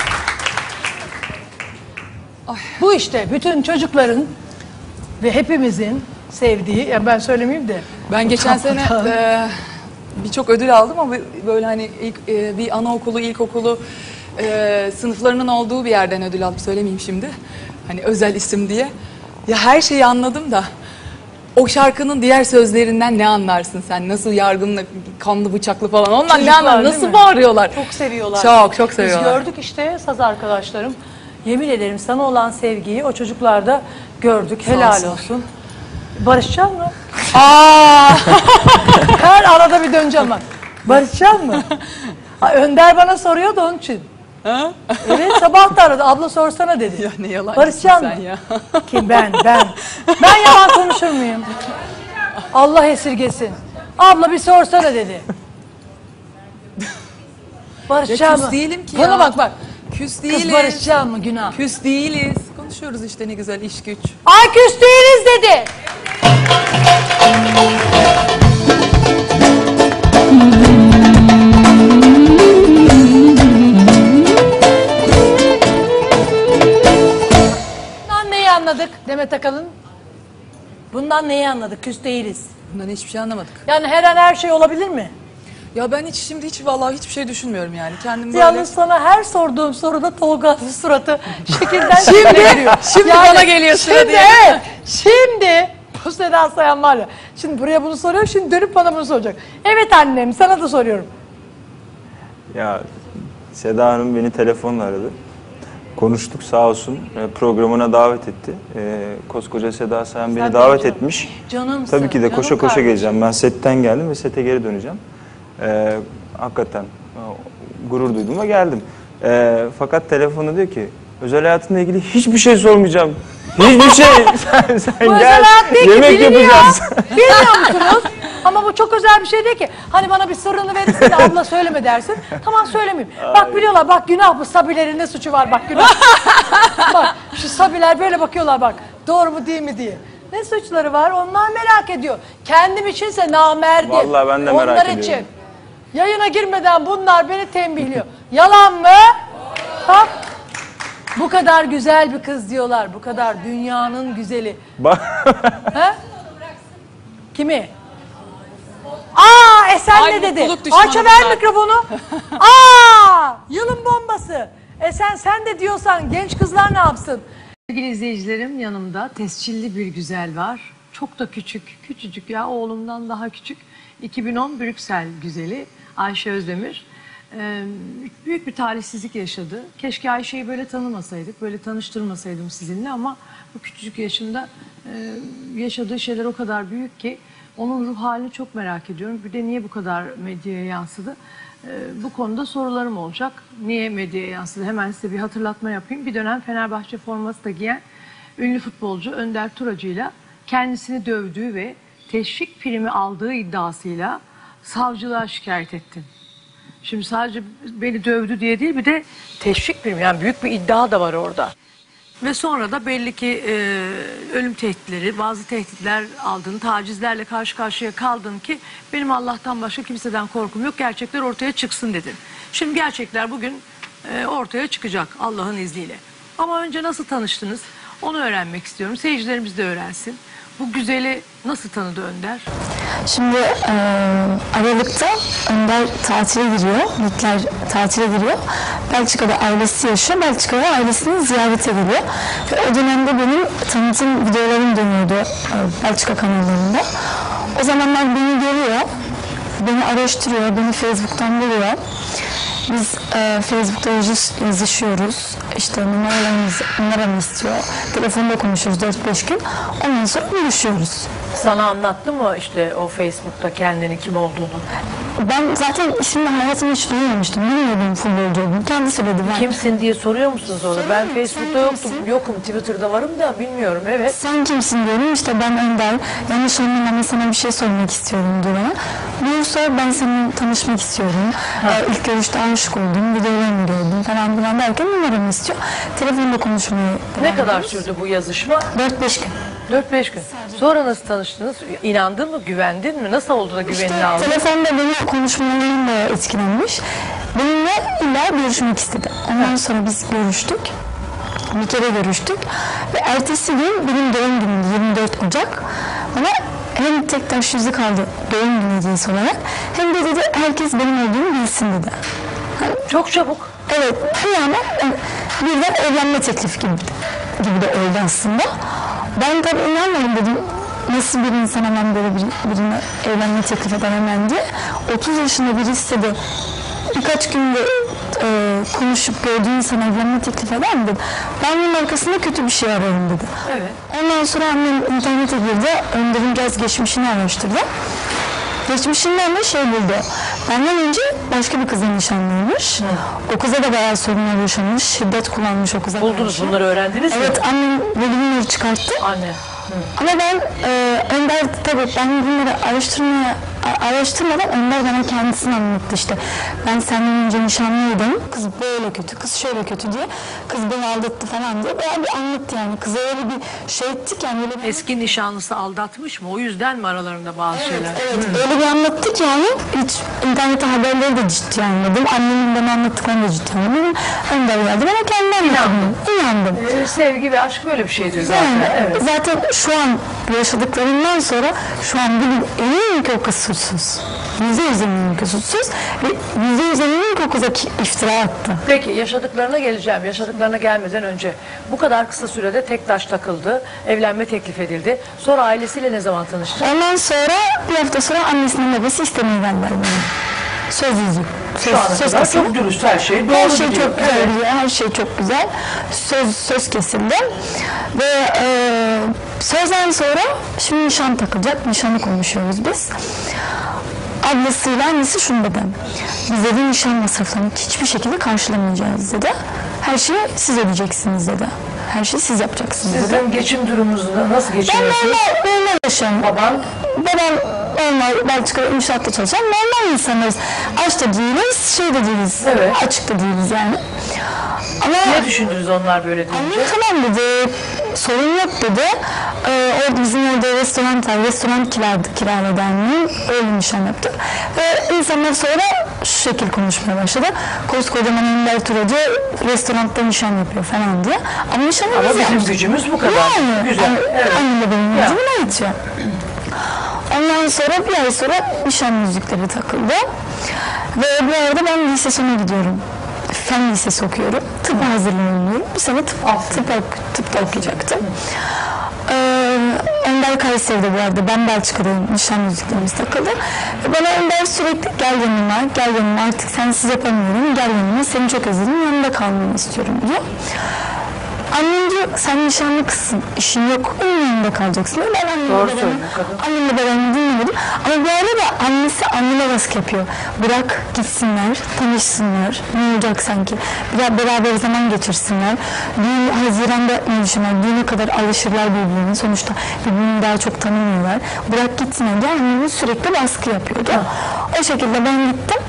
Bu işte bütün çocukların ve hepimizin sevdiği, ya ben söylemeyeyim de.
Ben geçen sene e, birçok ödül aldım ama böyle hani ilk e, bir anaokulu, ilkokulu e, sınıflarının olduğu bir yerden ödül aldım. Söylemeyeyim şimdi. Hani özel isim diye. Ya her şeyi anladım da o şarkının diğer sözlerinden ne anlarsın sen? Nasıl yargınlı, kanlı, bıçaklı falan. Ondan ne
Çocuklar,
anlar?
değil
Nasıl
mi?
bağırıyorlar?
Çok seviyorlar.
Çok çok seviyorlar.
Biz gördük işte saz arkadaşlarım. Yemin ederim sana olan sevgiyi o çocuklarda gördük. Helal
olsun.
olsun. Barışacak mı?
Aa!
Her arada bir döneceğim bak. Barışacak mı? Ha, Önder bana soruyordu onun için.
Ha?
Evet sabah da aradı. Abla sorsana dedi.
Ya ne yalancısın
Barışacak
sen
mı?
ya.
Kim ben ben. Ben yalan konuşur muyum? Allah esirgesin. Abla bir sorsana dedi. Barışacak
Ya
mı?
küs değilim ki
Bana
ya.
bak bak.
Küs
Kız
değiliz.
barışacak mı günah?
Küs değiliz. Konuşuyoruz işte ne güzel iş güç.
Ay küs değiliz dedi. Bundan neyi anladık Demet Akalın? Bundan neyi anladık? Küs değiliz.
Bundan hiçbir şey anlamadık.
Yani her an her şey olabilir mi?
Ya ben hiç şimdi hiç vallahi hiçbir şey düşünmüyorum yani. Kendim böyle...
Yalnız sana her sorduğum soruda Tolga'nın suratı şekilden
Şimdi-
şekilleniyor.
şimdi bana geliyor sıra
şimdi,
diye.
Evet, şimdi bu Seda Sayan var ya. Şimdi buraya bunu soruyor, şimdi dönüp bana bunu soracak. Evet annem, sana da soruyorum.
Ya Seda Hanım beni telefonla aradı. konuştuk sağ olsun. E, programına davet etti. E, koskoca Seda Sayan beni
Sen
davet
benim
etmiş.
canımsın,
Tabii ki de
canım
koşa koşa
kardeşim.
geleceğim. Ben setten geldim ve sete geri döneceğim. E, hakikaten e, gurur duydum ve geldim. E, fakat telefonda diyor ki özel hayatınla ilgili hiçbir şey sormayacağım. Hiçbir şey. sen sen
Bu
gel.
özel hayat değil ki,
Yemek
biliniyor.
yapacağız.
Bilmiyor musunuz? Ama bu çok özel bir şey değil ki. Hani bana bir sırrını verirsin de abla söyleme dersin. Tamam söylemeyeyim. Bak biliyorlar bak günah bu Sabilerin ne suçu var bak günah. Bak şu Sabiler böyle bakıyorlar bak. Doğru mu değil mi diye. Ne suçları var onlar merak ediyor. Kendim içinse namerdim.
Vallahi ben de merak
onlar
ediyorum.
için. Yayına girmeden bunlar beni tembihliyor. Yalan mı? Bak. Bu kadar güzel bir kız diyorlar. Bu kadar dünyanın güzeli.
Bak.
He? Kimi? Aa Esen
Ay,
ne dedi?
mutluluk düşmanı
Ayça ver
bunlar.
mikrofonu. Aa yılın bombası. Esen sen de diyorsan genç kızlar ne yapsın? Sevgili izleyicilerim yanımda tescilli bir güzel var. Çok da küçük, küçücük ya oğlumdan daha küçük. iki bin on Brüksel güzeli Ayşe Özdemir. Ee, büyük bir talihsizlik yaşadı. Keşke Ayşe'yi böyle tanımasaydık, böyle tanıştırmasaydım sizinle ama bu küçücük yaşında e, yaşadığı şeyler o kadar büyük ki onun ruh halini çok merak ediyorum. Bir de niye bu kadar medyaya yansıdı? Ee, bu konuda sorularım olacak. Niye medyaya yansıdı? Hemen size bir hatırlatma yapayım. Bir dönem Fenerbahçe forması da giyen ünlü futbolcu Önder Turacı'yla kendisini dövdüğü ve teşvik primi aldığı iddiasıyla savcılığa şikayet ettim. Şimdi sadece beni dövdü diye değil bir de teşvik primi yani büyük bir iddia da var orada. Ve sonra da belli ki e, ölüm tehditleri, bazı tehditler aldın, tacizlerle karşı karşıya kaldın ki benim Allah'tan başka kimseden korkum yok, gerçekler ortaya çıksın dedin. Şimdi gerçekler bugün e, ortaya çıkacak Allah'ın izniyle. Ama önce nasıl tanıştınız onu öğrenmek istiyorum, seyircilerimiz de öğrensin. Bu güzeli nasıl tanıdı Önder?
Şimdi e, Aralık'ta Önder tatile giriyor, Mitler tatile giriyor. Belçika'da ailesi yaşıyor, Belçika'da ailesini ziyarete geliyor. Ve o dönemde benim tanıtım videolarım dönüyordu e, Belçika kanallarında. O zamanlar beni görüyor, beni araştırıyor, beni Facebook'tan buluyor. Biz e, Facebook'ta yazış, yazışıyoruz. İşte numaralarımız, numaramı istiyor. Telefonda konuşuyoruz dört beş gün. Ondan sonra buluşuyoruz.
Sana anlattı mı işte o Facebook'ta kendini kim olduğunu?
Ben zaten ismini hayatımda hiç duymamıştım. Bilmiyordum futbolcu olduğunu. Kendi söyledi. Ben,
Kimsin diye soruyor musunuz onu? Ben
Soruyorum,
Facebook'ta
sen
yoktum,
kimsin?
yokum, Twitter'da varım da bilmiyorum evet.
Sen kimsin diyorum. İşte ben Önder. Yanlış anlama sana bir şey sormak istiyorum diyor bana. Buyursa ben seninle tanışmak istiyorum. Ee, ilk görüşte aşık oldum. Videolarını gördüm falan filan derken numaramı istiyor. Telefonda konuşmaya
Ne
devam
kadar
ediyoruz.
sürdü bu yazışma?
dört beş gün.
dört beş gün. Sonra nasıl tanıştınız? İnandın mı, güvendin mi? Nasıl oldu da güvenini aldın?
Telefonda benim konuşmalarımla etkilenmiş. Benimle illa görüşmek istedi. Ondan sonra biz görüştük. Bir kere görüştük. Ve ertesi gün benim doğum günüm yirmi dört Ocak. Bana hem tek taş yüzük aldı doğum günü hediyesi olarak hem de dedi herkes benim olduğumu bilsin dedi. Hani,
Çok çabuk.
evet bir anda yani, birden evlenme teklifi gibi, gibi de oldu aslında. Ben tabii inanmadım dedim. Nasıl bir insan hemen böyle bir, birine evlenme teklif eder hemen diye. otuz yaşında birisi de birkaç günde e, konuşup gördüğü insana evlenme teklif eder mi dedi. Ben bunun arkasında kötü bir şey ararım dedi.
Evet.
Ondan sonra annem internete girdi. Önder'in biraz geçmişini araştırdı. Geçmişinden de şey buldu. Benden önce başka bir kızla nişanlıymış. O kıza da bayağı sorunlar yaşamış. Şiddet kullanmış o kıza.
Buldunuz
karşı.
bunları öğrendiniz mi?
Evet annem bunları çıkarttı.
Anne.
Ama ben e, Önder tabii ben bunları araştırmaya a- araştırmadan Önder bana kendisini anlattı işte. Ben senden önce nişanlıydım. Kız böyle kötü, kız şöyle kötü diye. Kız beni aldattı falan diye. Bayağı bir anlattı yani. Kıza öyle bir şey ettik yani. Öyle bir...
Eski nişanlısı aldatmış mı? O yüzden mi aralarında bazı şeyler?
Evet, öyle bir anlattık ki yani. Hiç internette haberleri de ciddi anladım. Annemin bana anlattıklarını da ciddi anladım. Önder geldi bana kendi anlattım. İnandım.
Ee, sevgi ve aşk böyle bir şeydir zaten.
Yani
Evet.
zaten şu an yaşadıklarından sonra şu an bugün eminim ki o kız suçsuz. Yüzde yüz eminim ki suçsuz. Ve yüzde yüz eminim ki o kıza ki- iftira attı.
Peki yaşadıklarına geleceğim. Yaşadıklarına gelmeden önce bu kadar kısa sürede tek taş takıldı. Evlenme teklif edildi. Sonra ailesiyle ne zaman tanıştın?
Ondan sonra bir hafta sonra annesinin babası istemeye geldiler beni. söz yüzük. Söz,
Şu ana
söz
kadar
kesildi.
çok dürüst, her şey doğru
Her şey
gidiyor.
çok güzel gidiyor, her şey çok güzel. Söz söz kesildi ve e, sözden sonra şimdi nişan takılacak, nişanı konuşuyoruz biz. Ablasıyla annesi şunu dedi, biz dedi nişan masraflarını hiçbir şekilde karşılamayacağız dedi. Her şeyi siz ödeyeceksiniz dedi. Her şeyi siz yapacaksınız dedi.
Sizin geçim durumunuzda nasıl
Ben
geçiniyorsunuz?
normal, normal yaşam.
Baban
Babam normal Belçika'da inşaatta çalışan normal insanlarız. Aç da değiliz, şey de değiliz,
Evet.
açık da değiliz yani. Ama
ne düşündünüz onlar böyle deyince?
annem tamam dedi, sorun yok dedi. Ee, orada bizim orada restoran var, restoran kiraladı, kiraladı annem. Öyle nişan yaptık. Ve insanlar sonra şu şekil konuşmaya başladı. Koskocaman Ender Turacı restoranda nişan yapıyor falan diye. Ama nişanı
Ama
biz
bizim
yapmıştık.
gücümüz bu kadar.
Yani,
Güzel.
Anne,
Evet.
annemle benim
Ya.
yüzüme yetiyor. Ondan sonra bir ay sonra nişan müzikleri takıldı. Ve bu arada ben lise sona gidiyorum. Fen lisesi okuyorum. Tıp hazırlanıyorum. Bir sene tıp, tıp, ok- tıpta okuyacaktım. Ee, Ender Kayseri'de bu arada. Ben Belçika'dayım. Nişan müziklerimiz takıldı. Ve bana Ender sürekli gel yanıma, gel yanıma artık sensiz yapamıyorum. Gel yanıma, seni çok özledim. Yanında kalmanı istiyorum diyor. Annem diyor sen nişanlı kızsın, işin yok, onun yanında kalacaksın diyor. Ben annemle
Doğru
babamı-
söylüyor kadın.
annemle babamı dinlemedim. Ama bu arada annesi anneme baskı yapıyor. Bırak gitsinler, tanışsınlar, ne olacak sanki. Biraz beraber zaman geçirsinler. Düğün Haziran'da nişanlar, düğüne kadar alışırlar birbirine. Sonuçta birbirini daha çok tanımıyorlar. Bırak gitsinler diye annemiz sürekli baskı yapıyordu. O şekilde ben gittim.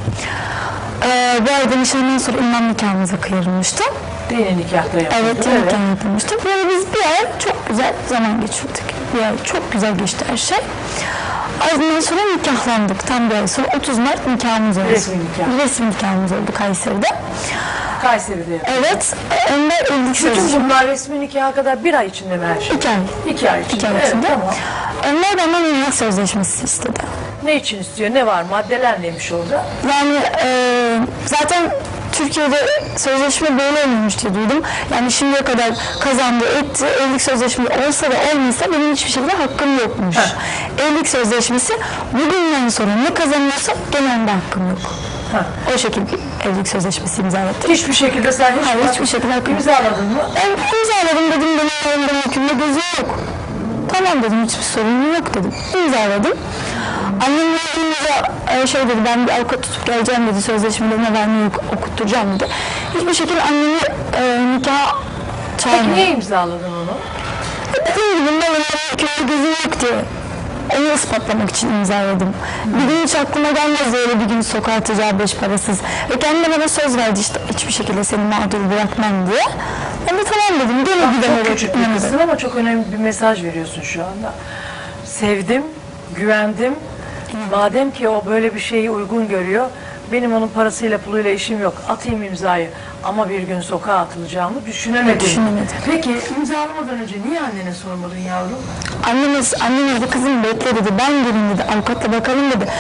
Ee, bu arada nişandan sonra imam nikahımıza kıyılmıştı.
Dini nikahta yapıldı.
Evet, evet. yapılmıştı. Böyle biz bir ay çok güzel zaman geçirdik. Bir ay çok güzel geçti her şey. Ardından sonra nikahlandık. Tam bir ay sonra otuz Mart nikahımız oldu.
Resmi nikah.
Resmi nikahımız oldu Kayseri'de.
Kayseri'de yapıldı.
Evet, Ender evlilik
Bütün
sözleşmesi.
bunlar resmi nikaha kadar bir ay içinde mi her şey?
İki ay.
İki ay içinde.
İki ay
Evet,
içinde.
tamam.
Ender benden evlilik sözleşmesi istedi.
Ne için istiyor? Ne var? Maddeler neymiş orada?
Yani e, zaten Türkiye'de sözleşme böyle olmamış diye duydum. Yani şimdiye kadar kazandı, etti. Evlilik sözleşmesi olsa da olmasa benim hiçbir şekilde hakkım yokmuş.
Heh.
Evlilik sözleşmesi bugünden sonra ne kazanıyorsa gene onda hakkım yok.
Heh.
O şekilde evlilik sözleşmesi imzalattım.
Hiçbir şekilde sen hiç
Hayır, hiçbir şekilde hakkım yok.
imzaladın mı?
Ben imzaladım dedim, benim elimde hükümde gözüm yok. Tamam dedim, hiçbir sorunum yok dedim. İmzaladım. Annem geldiğimde şey dedi, ben bir avukat tutup geleceğim dedi, sözleşmelerine vermeyi okutturacağım dedi. Hiçbir şekilde annemi e, nikaha
Peki
çağırmadı.
niye imzaladın onu?
Dediğim gibi ben elimde hükümde gözüm yok diye. Onu ispatlamak için imzaladım. Bir gün hiç aklıma gelmez öyle bir gün sokağa atacağı beş parasız. Ve kendi bana söz verdi işte hiçbir şekilde seni mağdur bırakmam diye. Ben de tamam dedim. Gene
Bak, çok
gidemedim.
küçük bir kızsın ama çok önemli bir mesaj veriyorsun şu anda. Sevdim, güvendim. Madem ki o böyle bir şeyi uygun görüyor, benim onun parasıyla puluyla işim yok. Atayım imzayı. Ama bir gün sokağa atılacağımı düşünemedim.
Düşünemedim.
Peki imzalamadan önce niye annene sormadın yavrum?
Annemiz, annem dedi kızım bekle dedi, ben gelin dedi, avukatla bakalım dedi.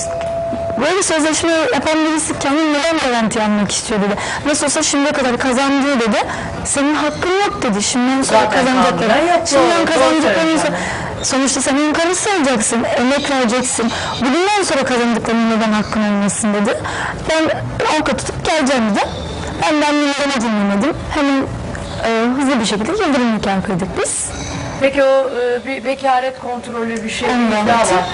Böyle sözleşme yapan birisi kendini neden garanti almak istiyor dedi. Nasıl olsa şimdiye kadar kazandığı dedi. Senin hakkın yok dedi. Şimdiden sonra
Zaten
kazanacakları.
kanundan yaptı
Şimdiden
onu,
kazanacaklarını
doğru
sonra. Sonuçta sen onun karısı olacaksın, emek vereceksin. Bugünden sonra kazandıklarının neden hakkın olmasın dedi. Ben avukat tutup geleceğim dedi. Ben de annemi de dinlemedim. Hemen e, hızlı bir şekilde yıldırım nikah kıydık biz.
Peki o e, bir bekaret kontrolü bir şey
Ondan
bir daha var.
sonra-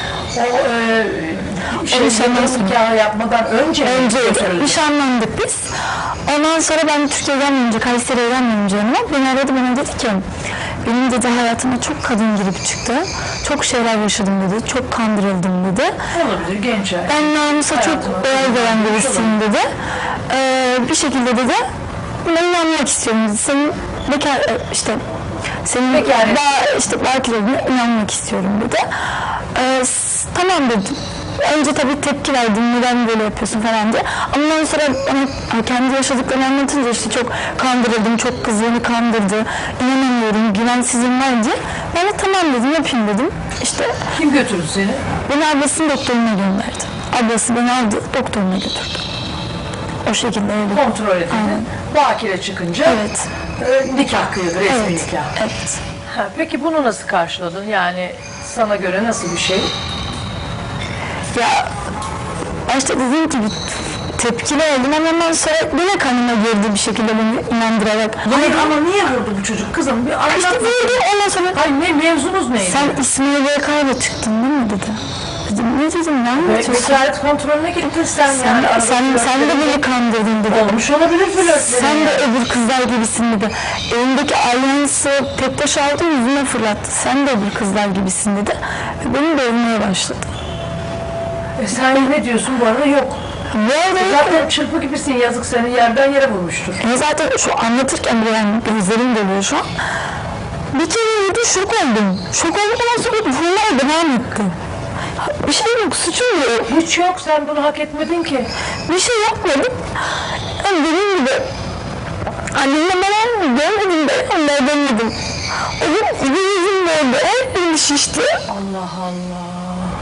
O e, şey,
nişandan
yıldırım nikahı yapmadan önce mi
Önce
götürüldü?
nişanlandık biz. Ondan sonra ben Türkiye'ye gelmeyince, Kayseri'ye gelmeyince yanıma beni aradı, bana dedi ki benim dedi hayatıma çok kadın girip çıktı. Çok şeyler yaşadım dedi. Çok kandırıldım dedi.
Olabilir genç ay.
Ben namusa çok
Hayatıma
değer veren
çok
birisiyim dedi. Ee, bir şekilde dedi buna inanmak istiyorum dedi. Senin bekar e, işte senin
Bekaret.
daha işte belki dediğine inanmak istiyorum dedi. Ee, s- tamam dedim. Önce tabii tepki verdim, neden böyle yapıyorsun falan diye. Ama ondan sonra bana kendi yaşadıklarını anlatınca işte çok kandırıldım, çok kız beni kandırdı, inanamıyorum, güvensizim var diye. Ben de tamam dedim, yapayım dedim. İşte
Kim götürdü seni?
beni ablasının doktoruna gönderdi. Ablası beni aldı, doktoruna götürdü. O şekilde öyle.
Kontrol edildi.
Aynen.
Bakire çıkınca
Evet.
e, nikah kıyıldı, resmi
Evet.
nikah.
Evet.
Ha, peki bunu nasıl karşıladın? Yani sana göre nasıl bir şey?
Ya Başta dediğim gibi tepkili oldum ama ondan sonra yine kanıma girdi bir şekilde beni inandırarak.
Hayır ama niye vurdu bu çocuk kızım? Bir anlat.
İşte vurdu ondan sonra.
Hayır ne mevzunuz neydi?
Sen İsmail B K'yla çıktın değil mi dedi. Dedim ne dedim ne anlatıyorsun?
Vekalet kontrolüne gittin sen,
Sen,
yani.
sen, sen, sen de beni kandırdın dedi.
Olmuş olabilir flörtleri.
Sen de öbür kızlar gibisin dedi. Elindeki alyansı tek taş aldı yüzüme fırlattı. Sen de öbür kızlar gibisin dedi. Ve beni dövmeye başladı.
E sen ne diyorsun bu arada? Yok.
Bu arada
Zaten çırpı gibisin, yazık seni yerden yere vurmuştur.
e zaten şu anlatırken bile yani gözlerim doluyor şu an. Bir kere vurdu, şok oldum. Şok olduktan sonra vurmaya devam etti. Bir şey yok, suçum yok.
Hiç yok, sen bunu hak etmedin ki.
Bir şey yapmadım. Yani dediğim gibi annemle bana görmedim de onlar demedim. O gün bir yüzüm böyle, her yerim şişti.
Allah Allah.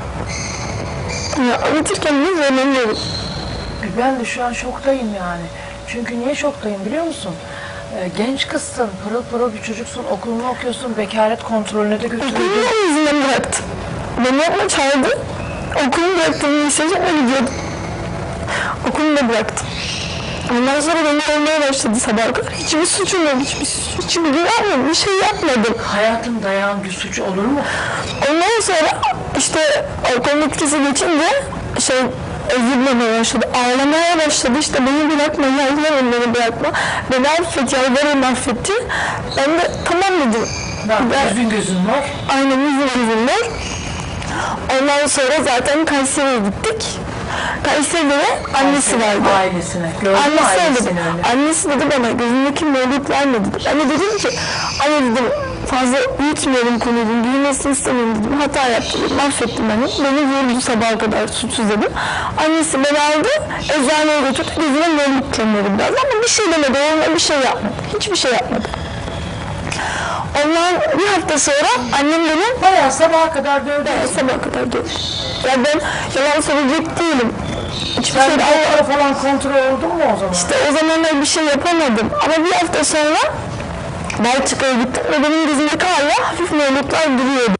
Ya anlatırken ne zorlanıyorum.
Ben de şu an şoktayım yani. Çünkü niye şoktayım biliyor musun? Ee, genç kızsın, pırıl pırıl bir çocuksun, okulunu okuyorsun, bekaret kontrolüne de götürüldün.
Okulumu yüzünden bıraktım. Beni yapma çağırdı. Okulumu bıraktım, liseye gidiyordum. Okulumu da bıraktım. Ondan sonra beni olmaya başladı sabaha kadar. Hiçbir suçum yok, hiçbir suçum yok, bir şey yapmadım.
Hayatın dayanan bir suç olur mu?
Ondan sonra işte alkolün etkisi geçince şey özür dilemeye başladı, ağlamaya başladı. İşte beni bırakma, yalvarırım beni bırakma. Beni affet, yalvarırım affetti. Ben de tamam dedim.
Bak,
Ben-
yüzün gözün var.
Aynen yüzüm yüzüm var. Ondan sonra zaten Kayseri'ye gittik. Kayseri'de de annesi vardı.
Ailesine. Gördün mü
Annesi
ailesini
dedi,
öyle?
annesi dedi bana gözündeki mevlüt verme dedi. Ben de dedim ki anne dedim fazla büyütmeyelim konuyu dedim. Büyümesini istemiyorum dedim. Hata yaptım dedim. Affettim beni. Beni vurdu sabaha kadar suçsuz dedim. Annesi beni aldı. Eczaneye götürdü. Gözüme mevlüt çömleri biraz ama bir şey demedi. Onunla bir şey yapmadı. Hiçbir şey yapmadı. Ondan bir hafta sonra annem beni
Bayağı sabaha kadar dövdü.
ben sabaha kadar dövdü. Ya ben yalan söyleyecek değilim. Hiçbir
Sen
şey
doktora falan kontrol oldun mu o zaman?
İşte o zamanlar bir şey yapamadım. Ama bir hafta sonra Belçika'ya gittim ve benim gözümdeki hala hafif mevlutlar duruyordu.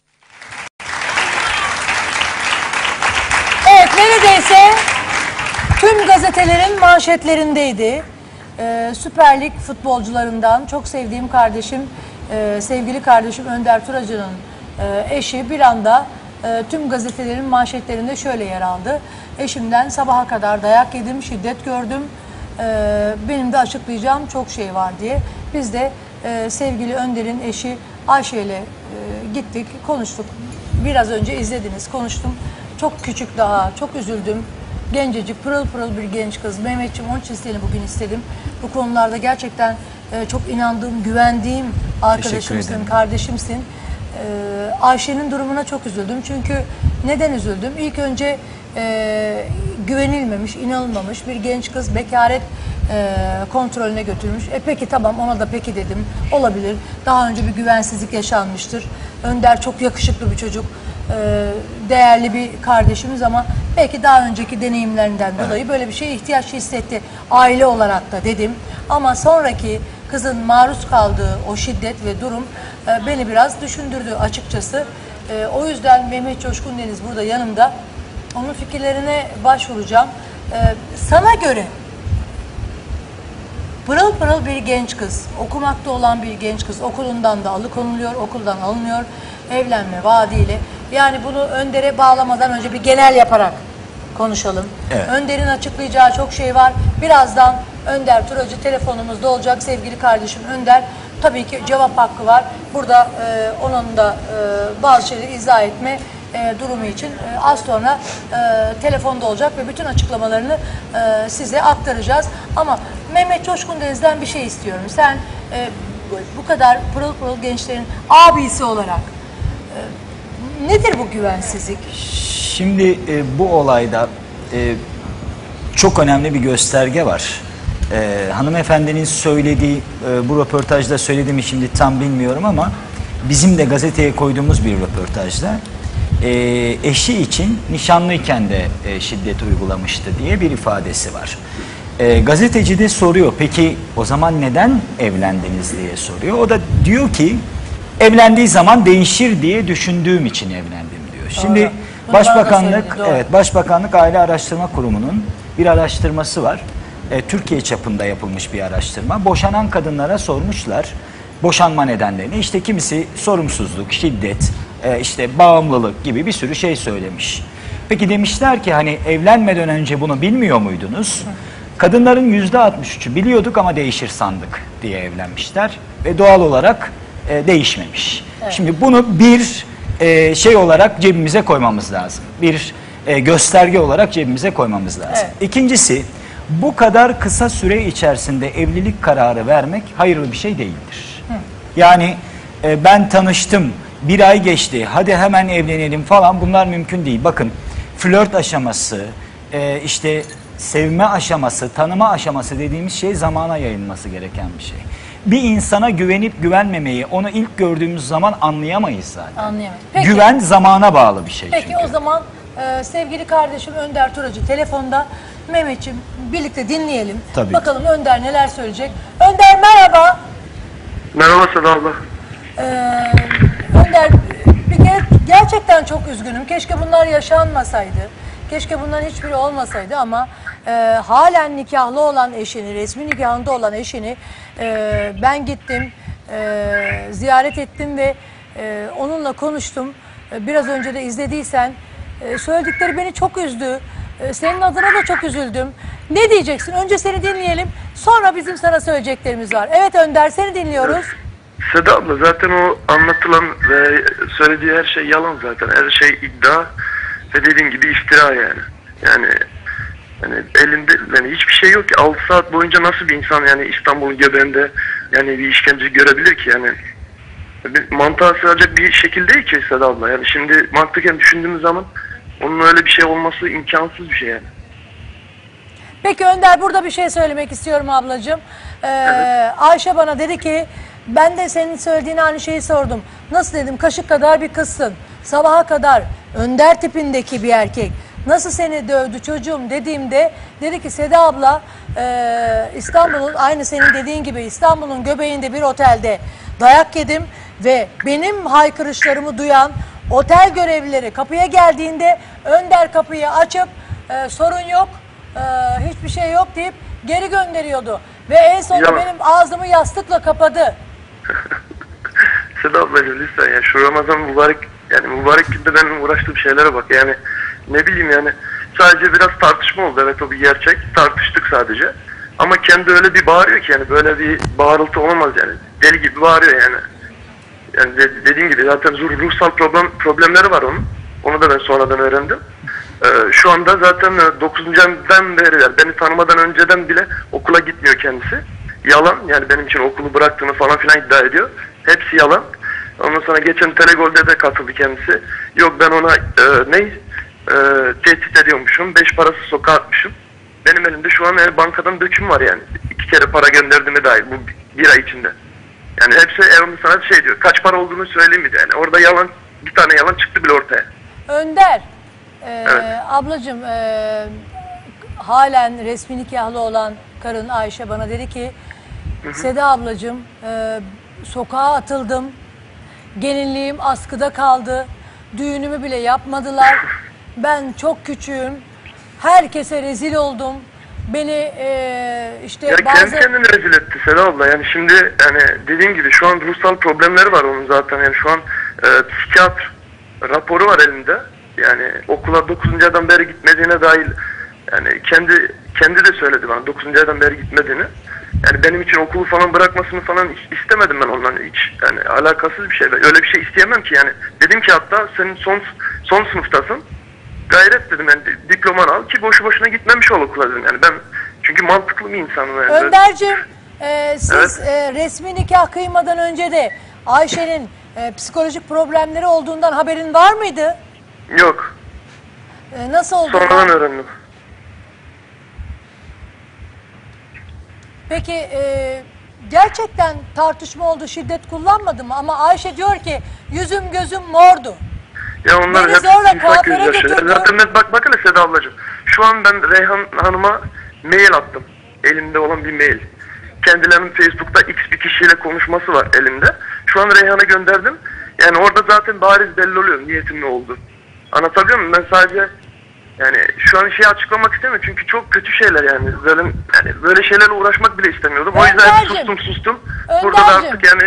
Evet, neredeyse tüm gazetelerin manşetlerindeydi. Ee, Süper Lig futbolcularından çok sevdiğim kardeşim, e, sevgili kardeşim Önder Turacı'nın e, eşi bir anda e, tüm gazetelerin manşetlerinde şöyle yer aldı. Eşimden sabaha kadar dayak yedim, şiddet gördüm. E, benim de açıklayacağım çok şey var diye. Biz de e, sevgili Önder'in eşi Ayşe ile e, gittik, konuştuk. Biraz önce izlediniz, konuştum. Çok küçük daha, çok üzüldüm. Gencecik, pırıl pırıl bir genç kız. Mehmetciğim, onun için seni bugün istedim. Bu konularda gerçekten e, çok inandığım, güvendiğim arkadaşımsın, kardeşimsin. E, Ayşe'nin durumuna çok üzüldüm. Çünkü neden üzüldüm? İlk önce e, güvenilmemiş, inanılmamış bir genç kız bekaret e, kontrolüne götürmüş. E peki tamam, ona da peki dedim. Olabilir. Daha önce bir güvensizlik yaşanmıştır. Önder çok yakışıklı bir çocuk. E, değerli bir kardeşimiz ama belki daha önceki deneyimlerinden dolayı böyle bir şeye ihtiyaç hissetti. Aile olarak da dedim. Ama sonraki kızın maruz kaldığı o şiddet ve durum e, beni biraz düşündürdü açıkçası. E, o yüzden Mehmet Coşkun Deniz burada yanımda. Onun fikirlerine başvuracağım. E, sana göre pırıl pırıl bir genç kız, okumakta olan bir genç kız okulundan da alıkonuluyor, okuldan alınıyor, evlenme vaadiyle. Yani bunu Önder'e bağlamadan önce bir genel yaparak konuşalım.
Evet.
Önder'in açıklayacağı çok şey var. Birazdan Önder Turacı telefonumuzda olacak sevgili kardeşim Önder. Tabii ki cevap hakkı var. Burada e, onun da e, bazı şeyleri izah etme e, durumu için e, az sonra e, telefonda olacak ve bütün açıklamalarını e, size aktaracağız. Ama Mehmet Coşkun Deniz'den bir şey istiyorum. Sen e, bu kadar pırıl pırıl gençlerin abisi olarak e, nedir bu güvensizlik?
Şimdi e, bu olayda e, çok önemli bir gösterge var. E, hanımefendinin söylediği, e, bu röportajda söyledi mi şimdi tam bilmiyorum ama bizim de gazeteye koyduğumuz bir röportajda e, eşi için nişanlıyken de e, şiddet uygulamıştı diye bir ifadesi var. E, gazeteci de soruyor, peki o zaman neden evlendiniz diye soruyor. O da diyor ki evlendiği zaman değişir diye düşündüğüm için evlendim diyor. Şimdi
Bunu bana da
Başbakanlık,
söyledi, doğru.
evet, Başbakanlık Aile Araştırma Kurumu'nun bir araştırması var. E, Türkiye çapında yapılmış bir araştırma. Boşanan kadınlara sormuşlar boşanma nedenlerini. İşte kimisi sorumsuzluk, şiddet, e, işte bağımlılık gibi bir sürü şey söylemiş. Peki demişler ki hani evlenmeden önce bunu bilmiyor muydunuz? Kadınların yüzde altmış üçü biliyorduk ama değişir sandık diye evlenmişler ve doğal olarak e, değişmemiş.
Evet.
Şimdi bunu bir e, şey olarak cebimize koymamız lazım. Bir e, gösterge olarak cebimize koymamız lazım.
Evet.
İkincisi, bu kadar kısa süre içerisinde evlilik kararı vermek hayırlı bir şey değildir.
Hı.
Yani e, ben tanıştım, bir ay geçti, hadi hemen evlenelim falan, bunlar mümkün değil. Bakın, flört aşaması, e, işte sevme aşaması, tanıma aşaması dediğimiz şey zamana yayılması gereken bir şey. Bir insana güvenip güvenmemeyi onu ilk gördüğümüz zaman anlayamayız zaten.
Anlayamayız. Peki.
Güven zamana bağlı bir şey
Peki
çünkü.
o zaman e, sevgili kardeşim Önder Turacı telefonda. Mehmetciğim birlikte dinleyelim.
Tabii.
Bakalım Önder neler söyleyecek. Önder merhaba.
Merhaba Seda abla.
Ee, Önder bir kere gerçekten çok üzgünüm. Keşke bunlar yaşanmasaydı. Keşke bunların hiçbiri olmasaydı ama e, halen nikahlı olan eşini, resmi nikahında olan eşini e, ben gittim, e, ziyaret ettim ve e, onunla konuştum. E, biraz önce de izlediysen e, söyledikleri beni çok üzdü. E, senin adına da çok üzüldüm. Ne diyeceksin? Önce seni dinleyelim. Sonra bizim sana söyleyeceklerimiz var. Evet Önder, seni dinliyoruz.
Seda abla zaten o anlatılan ve söylediği her şey yalan zaten. Her şey iddia ve dediğim gibi iftira yani. Yani yani elinde yani hiçbir şey yok ki. altı saat boyunca nasıl bir insan yani İstanbul'un göbeğinde yani bir işkence görebilir ki yani. Bir mantığa sığacak bir şekil değil ki Seda abla. Yani şimdi mantıken düşündüğümüz zaman onun öyle bir şey olması imkansız bir şey yani.
Peki Önder, burada bir şey söylemek istiyorum ablacığım. Ee,
Evet.
Ayşe bana dedi ki ben de senin söylediğin aynı şeyi sordum. Nasıl dedim, kaşık kadar bir kızsın. Sabaha kadar Önder tipindeki bir erkek. Nasıl seni dövdü çocuğum dediğimde dedi ki Seda abla e, İstanbul'un aynı senin dediğin gibi İstanbul'un göbeğinde bir otelde dayak yedim ve benim haykırışlarımı duyan otel görevlileri kapıya geldiğinde Önder kapıyı açıp e, sorun yok, e, hiçbir şey yok deyip geri gönderiyordu. Ve en sonunda
Yalan.
benim ağzımı yastıkla kapadı.
Seda ablacığım lütfen ya şu Ramazan mübarek yani mübarek günde benim uğraştığım şeylere bak yani ne bileyim yani sadece biraz tartışma oldu, evet o bir gerçek, tartıştık sadece ama kendi öyle bir bağırıyor ki yani böyle bir bağırıltı olamaz yani deli gibi bağırıyor yani yani de, dediğim gibi zaten ruh, ruhsal problem problemleri var onun, onu da ben sonradan öğrendim. Ee, şu anda zaten dokuzuncu aydan beri yani beni tanımadan önceden bile okula gitmiyor kendisi. Yalan yani benim için okulu bıraktığını falan filan iddia ediyor. Hepsi yalan. Ondan sonra geçen Telegol'de de katıldı kendisi. Yok ben ona e, ne e, tehdit ediyormuşum. Beş parası sokağa atmışım. Benim elimde şu an e, bankadan döküm var yani. İki kere para gönderdiğime dair bu bir ay içinde. Yani hepsi Erol sana şey diyor. Kaç para olduğunu söyleyeyim mi? Yani orada yalan, bir tane yalan çıktı bile ortaya.
Önder, e,
Evet.
ablacığım e, halen resmi nikahlı olan karın Ayşe bana dedi ki Seda ablacığım e, sokağa atıldım, gelinliğim askıda kaldı, düğünümü bile yapmadılar, ben çok küçüğüm, herkese rezil oldum, beni e, işte
Ya
bazı...
kendi kendini rezil etti Seda abla. Yani şimdi yani dediğim gibi şu an ruhsal problemleri var onun zaten. Yani şu an e, psikiyatr raporu var elinde. Yani okula dokuzuncu aydan beri gitmediğine dair yani kendi kendi de söyledi bana dokuzuncu aydan beri gitmediğini. Yani benim için okulu falan bırakmasını falan hiç istemedim ben ondan hiç. Yani alakasız bir şey. Öyle bir şey isteyemem ki yani. Dedim ki hatta senin son son sınıftasın. Gayret dedim yani diplomanı al ki boşu boşuna gitmemiş ol okula dedim. Yani ben çünkü mantıklı bir insanım. Yani.
Önderciğim e, siz
Evet.
e, resmi nikah kıymadan önce de Ayşe'nin e, psikolojik problemleri olduğundan haberin var mıydı?
Yok.
E, nasıl oldu?
Sonradan öğrendim.
Peki e, gerçekten tartışma oldu, şiddet kullanmadı mı? Ama Ayşe diyor ki yüzüm gözüm mordu.
Ya onlar
Beni
hep
zorla
insan
kuaföre
gözyaşı.
götürdü.
Zaten ben- bak bak hele Seda ablacığım. Şu an ben Reyhan Hanım'a mail attım. Elimde olan bir mail. Kendilerinin Facebook'ta X bir kişiyle konuşması var elimde. Şu an Reyhan'a gönderdim. Yani orada zaten bariz belli oluyor niyetin ne oldu. Anlatabiliyor muyum? Ben sadece yani şu an şey açıklamak istemiyorum çünkü çok kötü şeyler yani. Böyle, yani böyle şeylerle uğraşmak bile istemiyordum. O yüzden
Önder'cim,
sustum sustum. Burada da
Önder'cim.
artık yani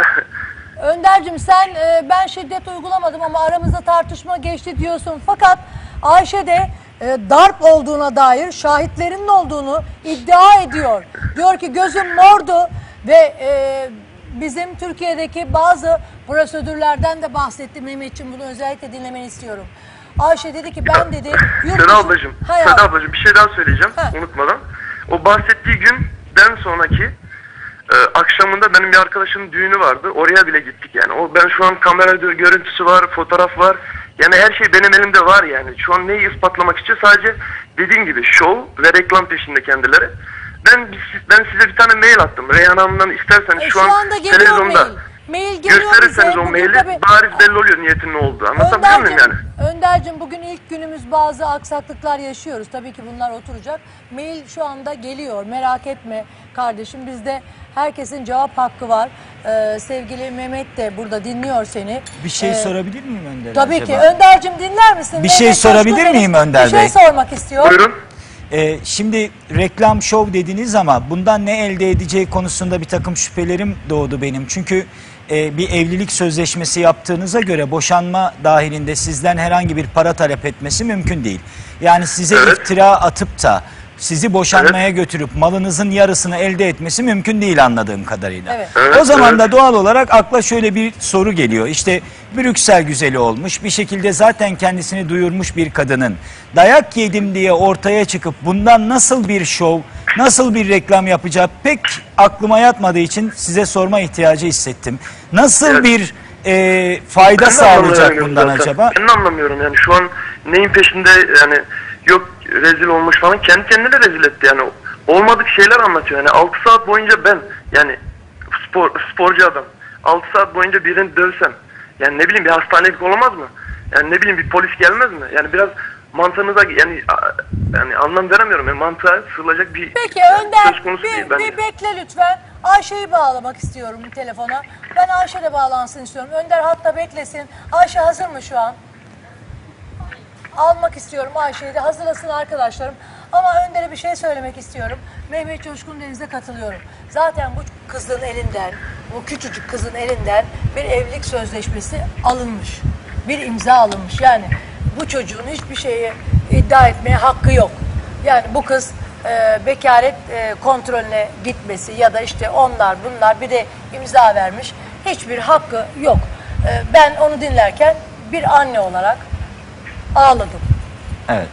Önder'cim sen e, ben şiddet uygulamadım ama aramızda tartışma geçti diyorsun. Fakat Ayşe de e, darp olduğuna dair şahitlerinin olduğunu iddia ediyor. Diyor ki gözüm mordu ve e, bizim Türkiye'deki bazı prosedürlerden de bahsetti Mehmetciğim. Bunu özellikle dinlemeni istiyorum. Ayşe dedi ki ben dedi yurt
Seda
dışı-
ablacığım,
Hay
Seda
Allah.
ablacığım bir şey daha söyleyeceğim
Ha.
unutmadan. O bahsettiği günden sonraki e, akşamında benim bir arkadaşımın düğünü vardı. Oraya bile gittik yani. O ben şu an kamera gö- görüntüsü var, fotoğraf var. Yani her şey benim elimde var yani. Şu an neyi ispatlamak için sadece dediğim gibi şov ve reklam peşinde kendileri. Ben ben size bir tane mail attım. Reyhan Hanım'dan isterseniz
E,
şu,
şu
an
anda geliyor
televizyonda
mail. Mail geliyor
gösterirseniz
bize.
o
Bugün
maili
tabii-
bariz belli oluyor niyetin ne olduğu. Anlatabiliyor muyum yani?
Önder'cim bugün ilk günümüz bazı aksaklıklar yaşıyoruz. Tabii ki bunlar oturacak. Mail şu anda geliyor. Merak etme kardeşim. Bizde herkesin cevap hakkı var. Ee, sevgili Mehmet de burada dinliyor seni.
Bir şey
Ee,
sorabilir miyim Önder
Tabii
acaba?
ki. Önder'cim dinler misin?
Bir şey
Mehmet
sorabilir
Coşkun
miyim
Deniz
Önder
Bir şey
Bey?
sormak istiyor.
Buyurun.
Ee, şimdi reklam şov dediniz ama bundan ne elde edeceği konusunda bir takım şüphelerim doğdu benim. Çünkü e, bir evlilik sözleşmesi yaptığınıza göre boşanma dahilinde sizden herhangi bir para talep etmesi mümkün değil. Yani size
Evet.
iftira atıp da sizi boşanmaya götürüp malınızın yarısını elde etmesi mümkün değil anladığım kadarıyla.
Evet.
Evet,
O zaman
evet.
da doğal olarak akla şöyle bir soru geliyor. İşte Brüksel güzeli olmuş, bir şekilde zaten kendisini duyurmuş bir kadının dayak yedim diye ortaya çıkıp bundan nasıl bir şov, nasıl bir reklam yapacağı pek aklıma yatmadığı için size sorma ihtiyacı hissettim. Nasıl
Evet.
bir e, fayda
Ben de
sağlayacak
anlamıyorum
bundan
zaten.
acaba?
Ben de anlamıyorum yani şu an neyin peşinde yani yok rezil olmuş falan kendi kendine de rezil etti yani olmadık şeyler anlatıyor yani altı saat boyunca ben yani spor sporcu adam altı saat boyunca birini dövsem yani ne bileyim bir hastanelik olamaz mı? Yani ne bileyim bir polis gelmez mi? Yani biraz mantığınıza yani yani anlam veremiyorum yani mantığa sığılacak bir
Peki
yani
Önder
söz konusu
bir,
değil bence.
bir bekle lütfen. Ayşe'yi bağlamak istiyorum telefona. Ben Ayşe de bağlansın istiyorum. Önder hatta beklesin. Ayşe hazır mı şu an? Almak istiyorum Ayşe'yi de hazırlasın arkadaşlarım. Ama Önder'e bir şey söylemek istiyorum. Mehmet Coşkun Deniz'e katılıyorum. Zaten bu kızın elinden, bu küçücük kızın elinden bir evlilik sözleşmesi alınmış. Bir imza alınmış. Yani bu çocuğun hiçbir şeyi iddia etmeye hakkı yok. Yani bu kız e, bekaret e, kontrolüne gitmesi ya da işte onlar bunlar bir de imza vermiş. Hiçbir hakkı yok. E, ben onu dinlerken bir anne olarak ağladım.
Evet.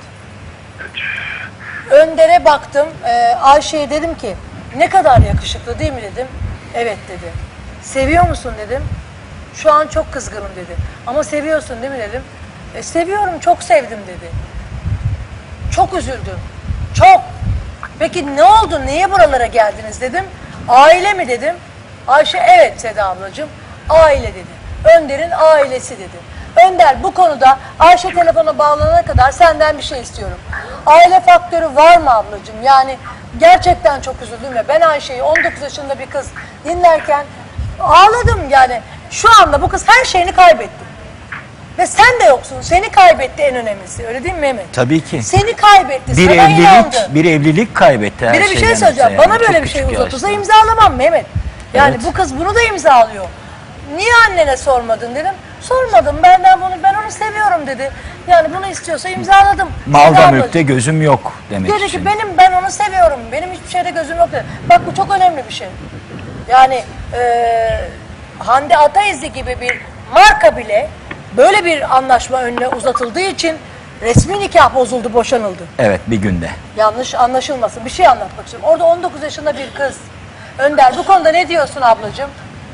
Önder'e baktım. E, Ayşe'ye dedim ki ne kadar yakışıklı değil mi dedim. Evet dedi. Seviyor musun dedim. Şu an çok kızgınım dedi. Ama seviyorsun değil mi dedim. E, seviyorum, çok sevdim dedi. Çok üzüldüm. Çok. Peki ne oldu? Niye buralara geldiniz dedim. Aile mi dedim. Ayşe evet Seda ablacığım. Aile dedi. Önder'in ailesi dedi. Önder bu konuda Ayşe telefona bağlanana kadar senden bir şey istiyorum. Aile faktörü var mı ablacığım? Yani gerçekten çok üzüldüm ve ben Ayşe'yi on dokuz yaşında bir kız dinlerken ağladım yani. Şu anda bu kız her şeyini kaybetti. Ve sen de yoksun. Seni kaybetti en önemlisi. Öyle değil mi Mehmet?
Tabii ki.
Seni kaybetti.
Bir
sana
evlilik,
inandı.
bir evlilik kaybetti her
Bir de bir şey
şeyden
söyleyeceğim.
öte
Bana
yani.
böyle
Çok
bir şey
küçük
uzatılsa
yaşta.
imzalamam Mehmet. Yani
Evet.
bu kız bunu da imzalıyor. Niye annene sormadın dedim. Sormadım. Benden bunu ben onu seviyorum dedi. Yani bunu istiyorsa imzaladım.
Malda
Seda
mülkte
ablacığım
gözüm yok demek
dedi
için.
ki benim ben onu seviyorum. Benim hiçbir şeyde gözüm yok dedi. Bak bu çok önemli bir şey. Yani eee Hande Ataizli gibi bir marka bile böyle bir anlaşma önüne uzatıldığı için resmi nikah bozuldu, boşanıldı.
Evet, bir günde.
Yanlış anlaşılmasın. Bir şey anlatmak istiyorum. Orada on dokuz yaşında bir kız. Önder bu konuda ne diyorsun ablacığım?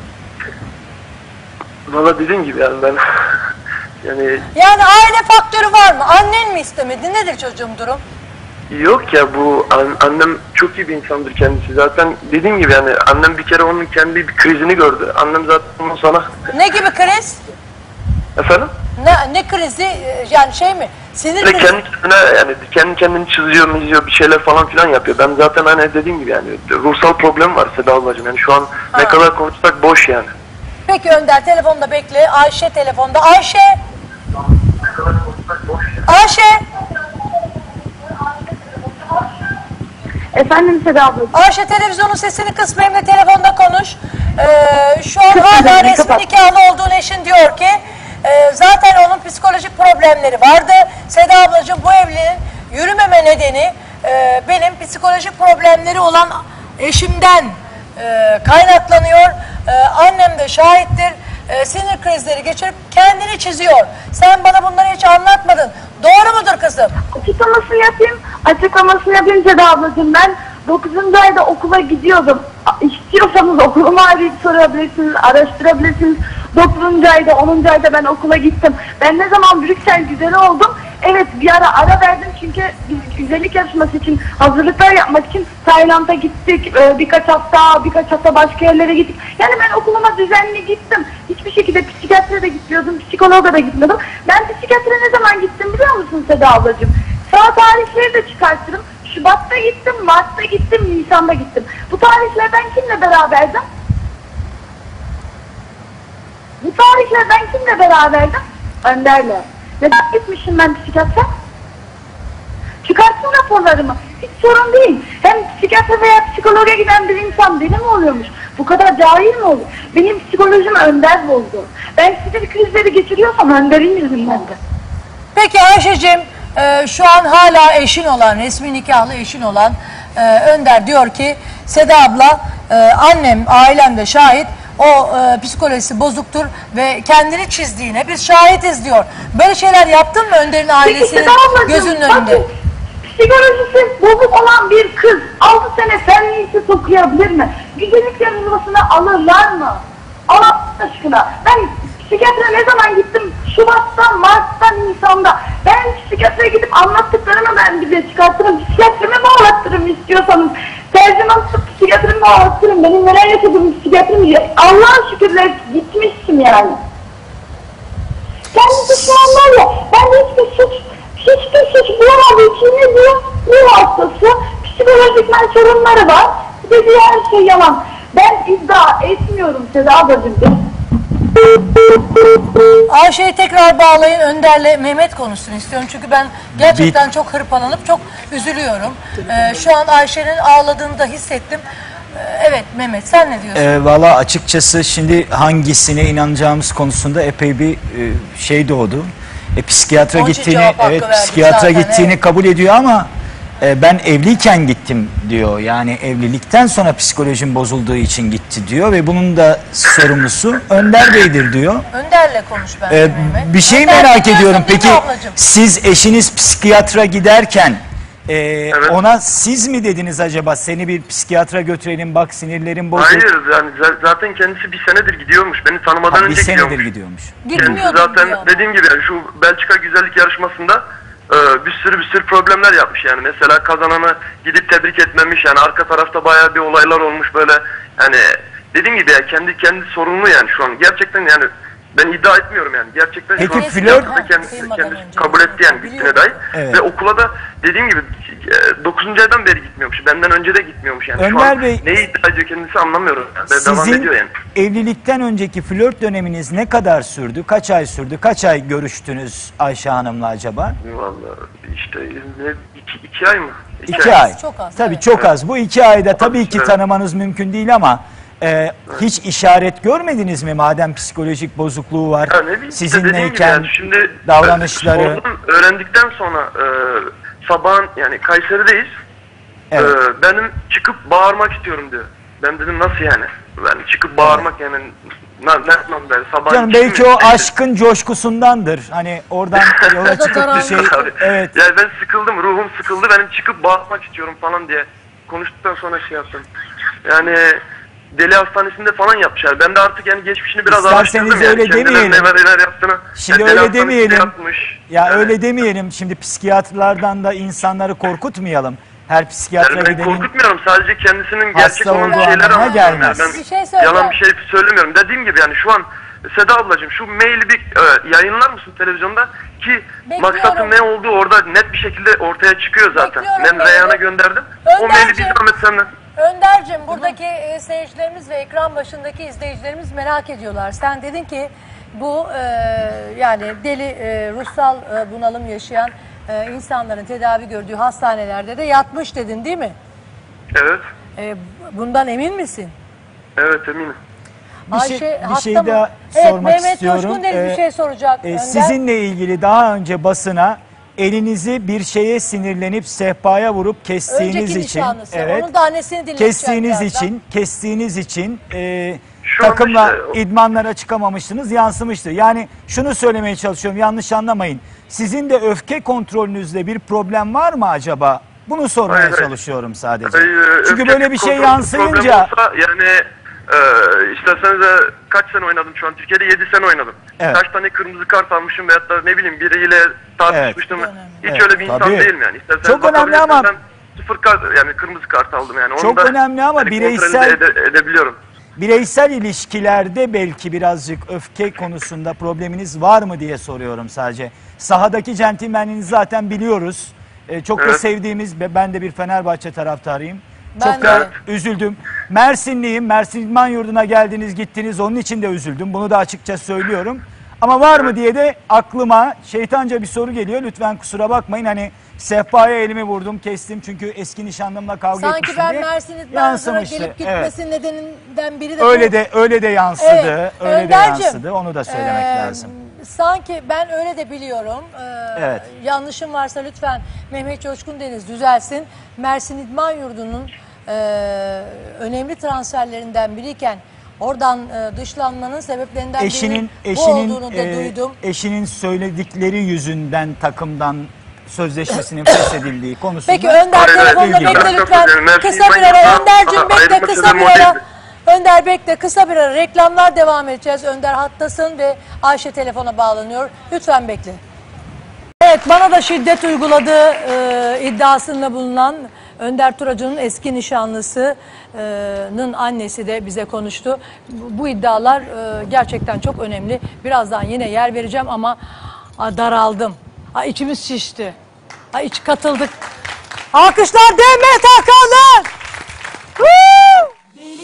Valla dediğim gibi yani ben yani
Yani aile faktörü var mı? Annen mi istemedi? Nedir çocuğum durum?
yok ya bu an- annem çok iyi bir insandır kendisi zaten dediğim gibi yani annem bir kere onun kendi bir krizini gördü. Annem zaten onun sana
Ne gibi kriz?
efendim
Ne, ne krizi? Ee, Yani şey mi? Sinir
ve
krizi.
kendi kendine yani kendi kendini çiziyor çiziyor bir şeyler falan filan yapıyor. Ben zaten hani dediğim gibi yani ruhsal problem var Seda ablacığım yani şu an
Ha.
ne kadar konuşsak boş yani.
Peki Önder telefonda bekle. Ayşe telefonda. Ayşe!
Ayşe.
Efendim Seda abla.
Ayşe televizyonun sesini kıs, benimle telefonda konuş. Ee, şu an hala resmi nikahlı olduğun eşin diyor ki e, zaten onun psikolojik problemleri vardı. Seda ablacığım, bu evliliğin yürümeme nedeni e, benim psikolojik problemleri olan eşimden e, kaynaklanıyor. E, annem de şahittir. E, sinir krizleri geçirip kendini çiziyor. Sen bana bunları hiç anlatmadın. Doğru mudur kızım?
Açıklamasını yapayım. Açıklamasını yapayım Seda ablacığım. Ben dokuzuncu ayda okula gidiyordum. İstiyorsanız okulumu arayıp sorabilirsiniz, araştırabilirsiniz. dokuzuncu ayda, onuncu ayda ben okula gittim. Ben ne zaman Brüksel güzeli oldum? Evet, bir ara ara verdim çünkü biz güzellik yarışması için, hazırlıklar yapmak için Tayland'a gittik. Ee, birkaç hafta, birkaç hafta başka yerlere gittik. Yani ben okuluma düzenli gittim. Hiçbir şekilde psikiyatriye de gitmiyordum, psikologa da gitmiyordum. Ben psikiyatriye ne zaman gittim biliyor musun Seda ablacığım? Sağ tarihleri de çıkartırım. Şubat'ta gittim, Mart'ta gittim, Nisan'da gittim. Bu tarihlerden kimle beraberdim? Bu tarihlerden kimle beraberdim? Önder'le. Neden gitmişim ben psikiyatre? Çıkarttım raporlarımı. Hiç sorun değil. Hem psikiyatre veya psikologa giden bir insan deli mi oluyormuş? Bu kadar cahil mi olur? Benim psikolojim Önder bozdu. Ben sinir krizleri geçiriyorsam Önder'in yüzünden de.
Peki Ayşe'cim, e, şu an hala eşin olan, resmi nikahlı eşin olan e, Önder diyor ki Seda abla, e, annem, ailem de şahit, o e, psikolojisi bozuktur ve kendini çizdiğine biz şahitiz diyor. Böyle şeyler yaptın mı Önder'in ailesinin gözünün önünde?
Bakın, psikolojisi bozuk olan bir kız altı sene fen lisesi okuyabilir mi? Güzellik yarışmasına alırlar mı? Allah aşkına. Ben psikiyatre ne zaman gittim? Şubat'ta, Mart'ta, Nisan'da. Ben psikiyatreye gidip anlattıklarımı ben bize çıkartırım. Psikiyatrimi bağlattırım istiyorsanız. Tercüman psikiyatrimi bağlattırım. Benim neler yaşadığım psikiyatrim. Allah'a şükürler gitmiştim yani. Kendisi şu an var ya, ben hiçbir suç, hiçbir suç bulamadığı için ne diyor? Ruh hastası, psikolojik sorunları var. Dediği her şey yalan. Ben iddia etmiyorum Seda ablacığım.
Ayşe'yi tekrar bağlayın, Önder'le Mehmet konuşsun istiyorum. Çünkü ben gerçekten çok hırpalanıp çok üzülüyorum. Ee, şu an Ayşe'nin ağladığını da hissettim. Ee, evet Mehmet, sen ne diyorsun?
E, Valla açıkçası şimdi hangisine inanacağımız konusunda epey bir e, şey doğdu. E, psikiyatra
Onun için
gittiğini,
cevap hakkı
evet
verdik
psikiyatra
zaten,
gittiğini
evet.
kabul ediyor ama e, ben evliyken gittim diyor. Yani evlilikten sonra psikolojim bozulduğu için gitti diyor ve bunun da sorumlusu Önder Bey'dir diyor.
Önder'le konuş bence
Ee,
Mehmet.
bir şey
Önder,
merak
dinliyorsun
ediyorum.
değil mi
Peki
ablacığım?
siz eşiniz psikiyatra giderken e,
Evet.
ona siz mi dediniz acaba seni bir psikiyatra götürelim bak sinirlerin bozuk.
Hayır yani z- zaten kendisi bir senedir gidiyormuş. Beni tanımadan
Ha, bir
önce
senedir
gidiyormuş.
gidiyormuş.
Kendisi
Gitmiyordum
zaten
diyor ama.
dediğim gibi yani şu Belçika güzellik yarışmasında e, bir sürü bir sürü problemler yapmış yani. Mesela kazananı gidip tebrik etmemiş yani, arka tarafta bayağı bir olaylar olmuş böyle. Yani dediğim gibi ya, kendi kendi sorunlu yani şu an. Gerçekten yani ben iddia etmiyorum yani. Gerçekten
Peki
şu an
flört-
psikiyatrda kendisi,
Kıymadan
kendisi
önce.
kabul etti yani gittiğine dair.
Evet.
Ve okula da dediğim gibi dokuzuncu aydan beri gitmiyormuş. Benden önce de gitmiyormuş yani. Şu
Önder
an
Bey,
neyi iddia ediyor kendisi anlamıyorum. Yani. Ve devam
Sizin
ediyor yani.
evlilikten önceki flört döneminiz ne kadar sürdü? Kaç ay sürdü? Kaç ay görüştünüz Ayşe Hanım'la acaba?
Vallahi işte ne, iki, iki ay mı?
İki ay.
Çok az,
Tabii
evet.
çok az. Bu iki ayda tabii ki
Evet.
tanımanız mümkün değil ama e, hiç işaret görmediniz mi madem psikolojik bozukluğu var?
Ya ne bileyim işte dediğim gibi
Sizinleyken
yani şimdi
davranışları.
e, sordum, öğrendikten sonra e, sabahın yani Kayseri'deyiz.
Evet.
E, benim çıkıp bağırmak istiyorum diyor. Ben dedim nasıl yani? Ben çıkıp bağırmak yani ne ne böyle sabah
Canım belki o aşkın coşkusundandır. Hani oradan yola çıkıp bir şey. Evet.
Yani ben sıkıldım, ruhum sıkıldı, benim çıkıp bağırmak istiyorum falan diye konuştuktan sonra şey yaptım. Yani deli hastanesinde falan yapmışlar. Ben de artık yani geçmişini biraz
İsterseniz
araştırdım yani.
öyle
Kendilerine
demeyelim.
neler neler yaptığını.
Şimdi
Yani deli
öyle
hastanesinde
demeyelim.
Yapmış.
Ya
Yani-
öyle demeyelim. Şimdi psikiyatrlardan da insanları korkutmayalım. Her psikiyatra
Yani ben
gidenin
korkutmuyorum, sadece kendisinin
hasta
gerçek olan
olduğu
şeyleri
anlamına
anlatıyorum.
gelmez.
Yani ben
Bir şey söyle.
yalan bir şey söylemiyorum. Dediğim gibi yani şu an Seda ablacığım şu maili bir e, yayınlar mısın televizyonda ki
Bekliyorum.
maksatın ne olduğu orada net bir şekilde ortaya çıkıyor zaten.
Bekliyorum
Ben Reyhan'a
maili.
gönderdim. O maili bir
Önderciğim.
zahmet senden.
Önder'cim buradaki e, seyircilerimiz ve ekran başındaki izleyicilerimiz merak ediyorlar. Sen dedin ki bu e, yani deli e, ruhsal e, bunalım yaşayan e, insanların tedavi gördüğü hastanelerde de yatmış dedin değil mi?
Evet.
E, bundan emin misin?
Evet eminim.
Bir şey,
Ayşe,
bir şey
hatta mı?
daha
Evet,
sormak
Mehmet
istiyorum.
Coşkun Deniz bir
Ee,
şey soracak.
e,
Önder.
sizinle ilgili daha önce basına elinizi bir şeye sinirlenip sehpaya vurup kestiğiniz
Önceki
için,
nişanlısı.
evet,
Onun da annesini dinleteceğim
kestiğiniz
birazdan.
için, kestiğiniz için e,
Şu an
takımla
işte-
idmanlara çıkamamıştınız, yansımıştı. Yani şunu söylemeye çalışıyorum, yanlış anlamayın. Sizin de öfke kontrolünüzde bir problem var mı acaba? Bunu sormaya
Hayır, hayır.
çalışıyorum sadece.
Hayır,
Çünkü
öfke
böyle bir şey
kontrol-
yansıyınca
problem olsa yani e, isterseniz de kaç sene oynadım şu an Türkiye'de yedi sene oynadım.
Evet.
Kaç tane kırmızı kart almışım veyahut da ne bileyim biriyle tartışmıştım. Hiç
Evet,
öyle bir insan
tabii.
değilim yani. İsterseniz
Çok önemli ama-
bakabilirsiniz, ben sıfır kart yani kırmızı kart aldım yani. Onu
Çok
da,
önemli ama
yani
bireysel-
kontrol de ede- edebiliyorum.
bireysel ilişkilerde belki birazcık öfke konusunda probleminiz var mı diye soruyorum sadece. Sahadaki centilmenliğinizi zaten biliyoruz. Ee, çok da
Evet.
sevdiğimiz, ve ben de bir Fenerbahçe taraftarıyım.
Ben
çok
de.
da üzüldüm. Mersinliyim. Mersin İdman Yurdu'na geldiniz, gittiniz. Onun için de üzüldüm. Bunu da açıkça söylüyorum. Ama var mı diye de aklıma şeytanca bir soru geliyor. Lütfen kusura bakmayın. Hani sehpaya elimi vurdum, kestim çünkü eski nişanlımla kavga
Sanki
etmiştim
ben
diye
Mersin İdmanı'na
yansımıştı.
gelip
Evet.
gitmesinin nedeninden biri de
Öyle
bu.
de öyle de yansıdı.
Evet,
Öyle
Önder'cim,
de yansıdı. Onu da söylemek
e,
lazım.
Sanki ben öyle de biliyorum. Ee,
Evet.
Yanlışım varsa lütfen Mehmet Coşkun Deniz düzelsin. Mersin İdman Yurdu'nun e, önemli transferlerinden biriyken oradan e, dışlanmanın sebeplerinden
Eşinin
birinin bu
eşinin
olduğunu da
e,
duydum.
eşinin söyledikleri yüzünden takımdan sözleşmesinin feshedildiği konusunda.
Peki Önder
Hayır, hayır,
telefonla
bilgi var.
bekle
Ben çok
lütfen.
üzüldüm. Mersin
Kısa
İdman
bir ara.
Yurdu'na
Önder'cim bekle
ayrılma
kısa
sebebim
bir
o
ara.
değildi.
Önder bekle kısa bir ara. Reklamlar devam edeceğiz. Önder hattasın ve Ayşe telefona bağlanıyor. Lütfen bekle. Evet, bana da şiddet uyguladığı e, iddiasında bulunan Önder Turacı'nın eski nişanlısının annesi de bize konuştu. Bu, bu iddialar e, gerçekten çok önemli. Birazdan yine yer vereceğim ama a, daraldım. A, içimiz şişti. A, iç katıldık. Alkışlar Demet Akalın. Woo!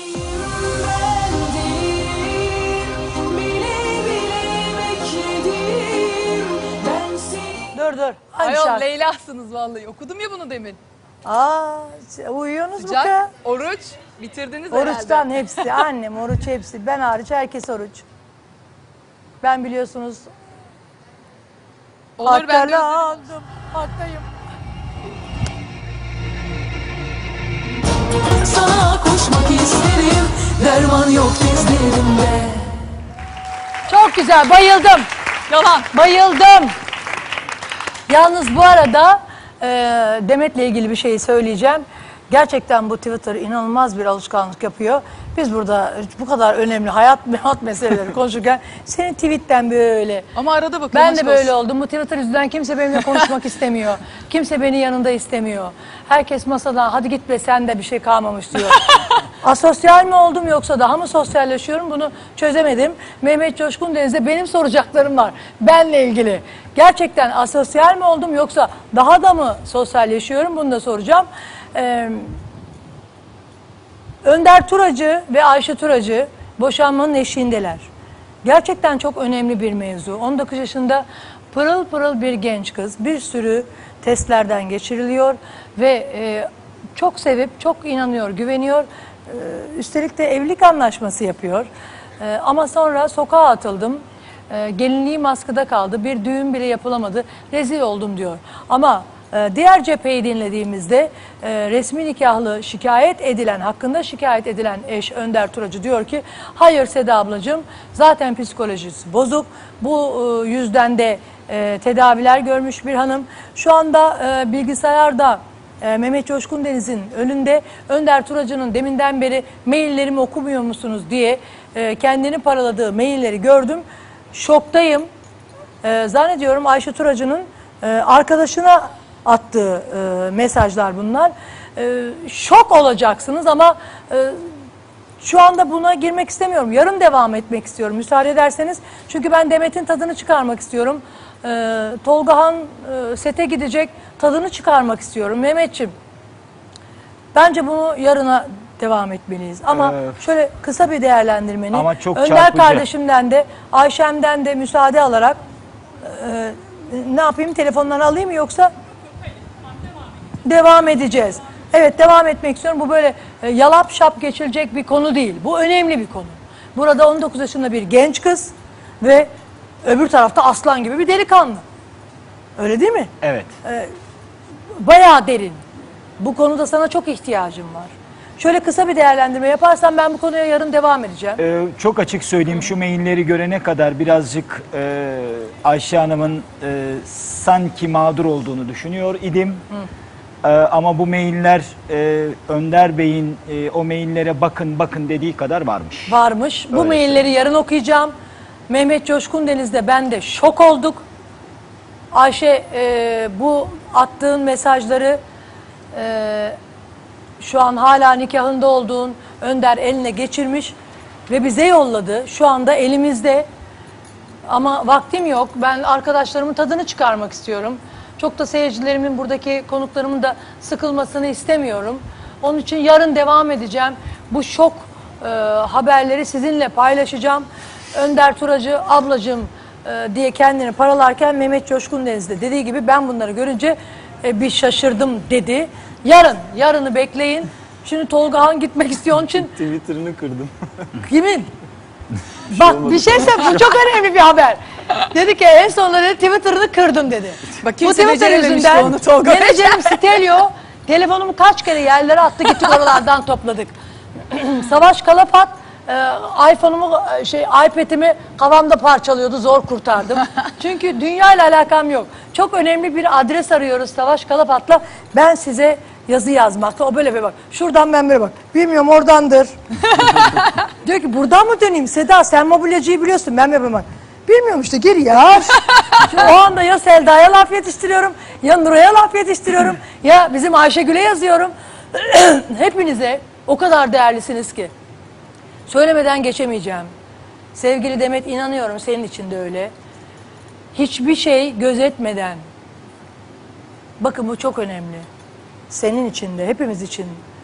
Dur dur. Hangi
Ayol
şarkı?
Leyla'sınız vallahi. Okudum ya bunu demin.
Aa, uyuyorsunuz mu
Sıcak,
kız?
oruç. Bitirdiniz herhalde.
Oruçtan hepsi. Annem oruç hepsi. Ben hariç herkes oruç. Ben biliyorsunuz
Olur ben de özledim.
hakkalandım. Hakkayım.
Sana koşmak isterim, derman yok dizlerimde.
Çok güzel, bayıldım.
Yalan.
Bayıldım. Yalnız bu arada e, Demet'le ilgili bir şey söyleyeceğim. Gerçekten bu Twitter inanılmaz bir alışkanlık yapıyor. Biz burada bu kadar önemli hayat hayat meseleleri konuşurken senin tweetten böyle.
Ama arada bakıyorum.
Ben de
aşk
böyle
olsun.
oldum. Bu Twitter yüzünden kimse benimle konuşmak istemiyor. Kimse beni yanında istemiyor. Herkes masada hadi git be sen de bir şey kalmamış diyor. Asosyal mi oldum yoksa daha mı sosyalleşiyorum bunu çözemedim. Mehmet Coşkun Deniz'de benim soracaklarım var. Benle ilgili. Gerçekten asosyal mi oldum yoksa daha da mı sosyalleşiyorum bunu da soracağım. Ee, Önder Turacı ve Ayşe Turacı boşanmanın eşiğindeler. Gerçekten çok önemli bir mevzu. on dokuz yaşında pırıl pırıl bir genç kız. Bir sürü testlerden geçiriliyor ve e, çok sevip, çok inanıyor, güveniyor. E, üstelik de evlilik anlaşması yapıyor. E, ama sonra sokağa atıldım. E, gelinliğim askıda kaldı. Bir düğün bile yapılamadı. Rezil oldum diyor. Ama e, diğer cepheyi dinlediğimizde e, resmi nikahlı şikayet edilen, hakkında şikayet edilen eş Önder Turacı diyor ki hayır Seda ablacığım zaten psikolojisi bozuk. Bu e, yüzden de e, tedaviler görmüş bir hanım. Şu anda e, bilgisayarda e, Mehmet Coşkun Deniz'in önünde Önder Turacı'nın deminden beri maillerimi okumuyor musunuz diye e, kendini paraladığı mailleri gördüm. Şoktayım. E, zannediyorum Ayşe Turacı'nın e, arkadaşına attığı e, mesajlar bunlar. E, şok olacaksınız ama e, şu anda buna girmek istemiyorum. Yarın devam etmek istiyorum müsaade ederseniz. Çünkü ben Demet'in tadını çıkarmak istiyorum. E, Tolgahan e, sete gidecek, tadını çıkarmak istiyorum. Mehmetciğim, bence bunu yarına
devam etmeliyiz. Ama
Ee,
şöyle kısa bir değerlendirmeni,
Ama çok
Önder
çarpıcı.
kardeşimden de Ayşem'den de müsaade alarak e, ne yapayım, telefonlarını alayım mı yoksa devam edeceğiz. Evet, devam etmek istiyorum. Bu böyle e, yalap şap geçilecek bir konu değil. Bu önemli bir konu. Burada on dokuz yaşında bir genç kız ve öbür tarafta aslan gibi bir delikanlı. Öyle değil mi?
Evet.
Bayağı derin. Bu konuda sana çok ihtiyacım var. Şöyle kısa bir değerlendirme yaparsan ben bu konuya yarın devam edeceğim.
Ee, çok açık söyleyeyim, şu mailleri görene kadar birazcık e, Ayşe Hanım'ın e, sanki mağdur olduğunu düşünüyor idim. E, ama bu mailler e, Önder Bey'in e, o maillere bakın bakın dediği kadar varmış.
Varmış. Bu
Öyle
mailleri yarın okuyacağım. Mehmet Coşkun Deniz'de ben de şok olduk. Ayşe e, bu attığın mesajları e, şu an hala nikahında olduğun Önder eline geçirmiş ve bize yolladı. Şu anda elimizde ama vaktim yok. Ben arkadaşlarımın tadını çıkarmak istiyorum. Çok da seyircilerimin, buradaki konuklarımın da sıkılmasını istemiyorum. Onun için yarın devam edeceğim. Bu şok e, haberleri sizinle paylaşacağım. Önder Turacı ablacığım e, diye kendini paralarken Mehmet Coşkun Deniz'de dediği gibi ben bunları görünce e, bir şaşırdım dedi. Yarın, yarını bekleyin. Şimdi Tolga Han gitmek istiyor onun için.
Twitter'ını kırdım.
Kimin? Bak bir şey söyleyeyim, bu çok önemli bir haber. Dedi ki en sonunda dedi, Twitter'ını kırdım dedi.
Bak
Bu
kimse
Twitter
becerememişti
yüzünden
onu Tolga Bey.
menajerim Stelio telefonumu kaç kere yerlere attı, gittik oralardan topladık. Savaş Kalapat e, iPhone'umu e, şey iPad'imi kafamda parçalıyordu, zor kurtardım. Çünkü dünya ile alakam yok. Çok önemli bir adres arıyoruz Savaş Kalapat'la. Ben size yazı yazmakta. O böyle bir bak. Şuradan ben böyle bak. Bilmiyorum, oradandır. Diyor ki buradan mı döneyim Seda, sen mobilyacıyı biliyorsun, ben böyle bak. Bilmiyorum işte, gir ya. Şimdi o anda ya Selda'ya laf yetiştiriyorum, ya Nuray'a laf yetiştiriyorum, ya bizim Ayşegül'e yazıyorum. Hepinize o kadar değerlisiniz ki söylemeden geçemeyeceğim. Sevgili Demet, inanıyorum senin için de öyle. Hiçbir şey gözetmeden, bakın bu çok önemli. Senin için de, hepimiz için.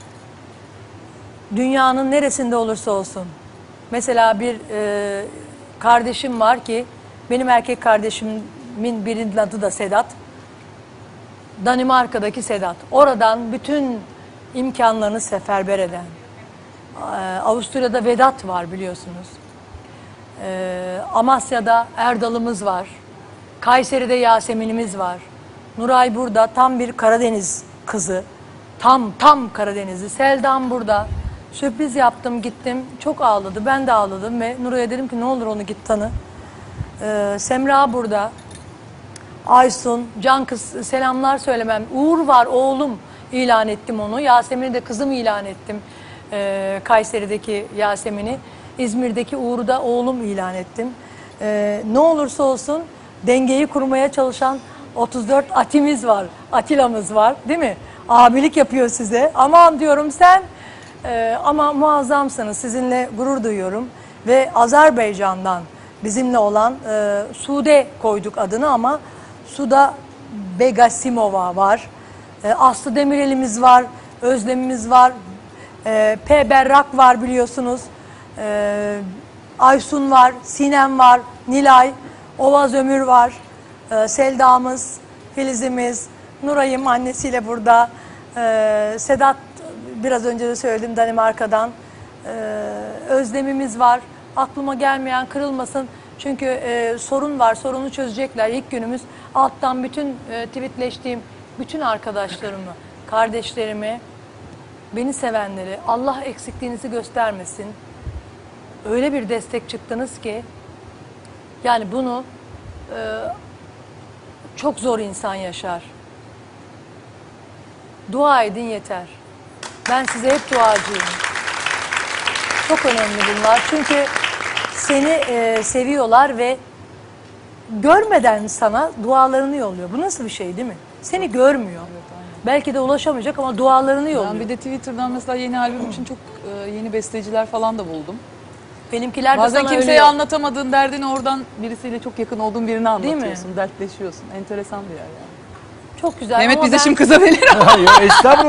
Dünyanın neresinde olursa olsun. Mesela bir e, kardeşim var ki, benim erkek kardeşimin birinin adı da Sedat. Danimarka'daki Sedat. Oradan bütün imkanlarını seferber eden. E, Avusturya'da Vedat var biliyorsunuz. E, Amasya'da Erdal'ımız var. Kayseri'de Yasemin'imiz var. Nuray burada, tam bir Karadeniz kızı. Tam tam Karadenizli. Selda'm burada. Sürpriz yaptım, gittim. Çok ağladı. Ben de ağladım ve Nuray'a dedim ki ne olur onu git tanı. Ee, Semra burada. Aysun, Can kız selamlar söylemem. Uğur var, oğlum ilan ettim onu. Yasemin'i de kızım ilan ettim. Ee, Kayseri'deki Yasemin'i. İzmir'deki Uğur'u da oğlum ilan ettim. Ee, ne olursa olsun dengeyi kurmaya çalışan otuz dört Atimiz var. Atilla'mız var, değil mi? Abilik yapıyor size. Aman diyorum sen. Ee, ama muazzamsınız. Sizinle gurur duyuyorum. Ve Azerbaycan'dan bizimle olan e, Sude koyduk adını ama Suda Begasimova var. E, Aslı Demirel'imiz var. Özlemimiz var. E, P. Berrak var biliyorsunuz. E, Aysun var. Sinem var. Nilay. Ovaz Ömür var. E, Selda'mız, Filiz'imiz, Nuray'ım annesiyle burada. E, Sedat, biraz önce de söyledim, Danimarka'dan. E, Özlemimiz var. Aklıma gelmeyen kırılmasın. Çünkü e, sorun var. Sorunu çözecekler. İlk günümüz. Alttan bütün e, tweetleştiğim bütün arkadaşlarımı, kardeşlerimi, beni sevenleri, Allah eksikliğinizi göstermesin. Öyle bir destek çıktınız ki yani bunu e, çok zor insan yaşar. Dua edin yeter. Ben size hep duacıyım. Çok önemli bunlar. Çünkü seni e, seviyorlar ve görmeden sana dualarını yolluyor. Bu nasıl bir şey değil mi? Seni görmüyor.
Evet,
belki de ulaşamayacak ama dualarını yolluyor.
Ben bir de Twitter'dan mesela yeni albüm için çok e, yeni besteciler falan da buldum.
Benimkiler de
Bazen
sana
kimseye
ölüyor.
anlatamadığın derdini oradan birisiyle çok yakın olduğun birini
mi?
anlatıyorsun, dertleşiyorsun. Enteresan bir yer yani.
Çok güzel.
Mehmet
ama
bize
ben-
şimdi kızabilir.
Hayır, estağfurullah.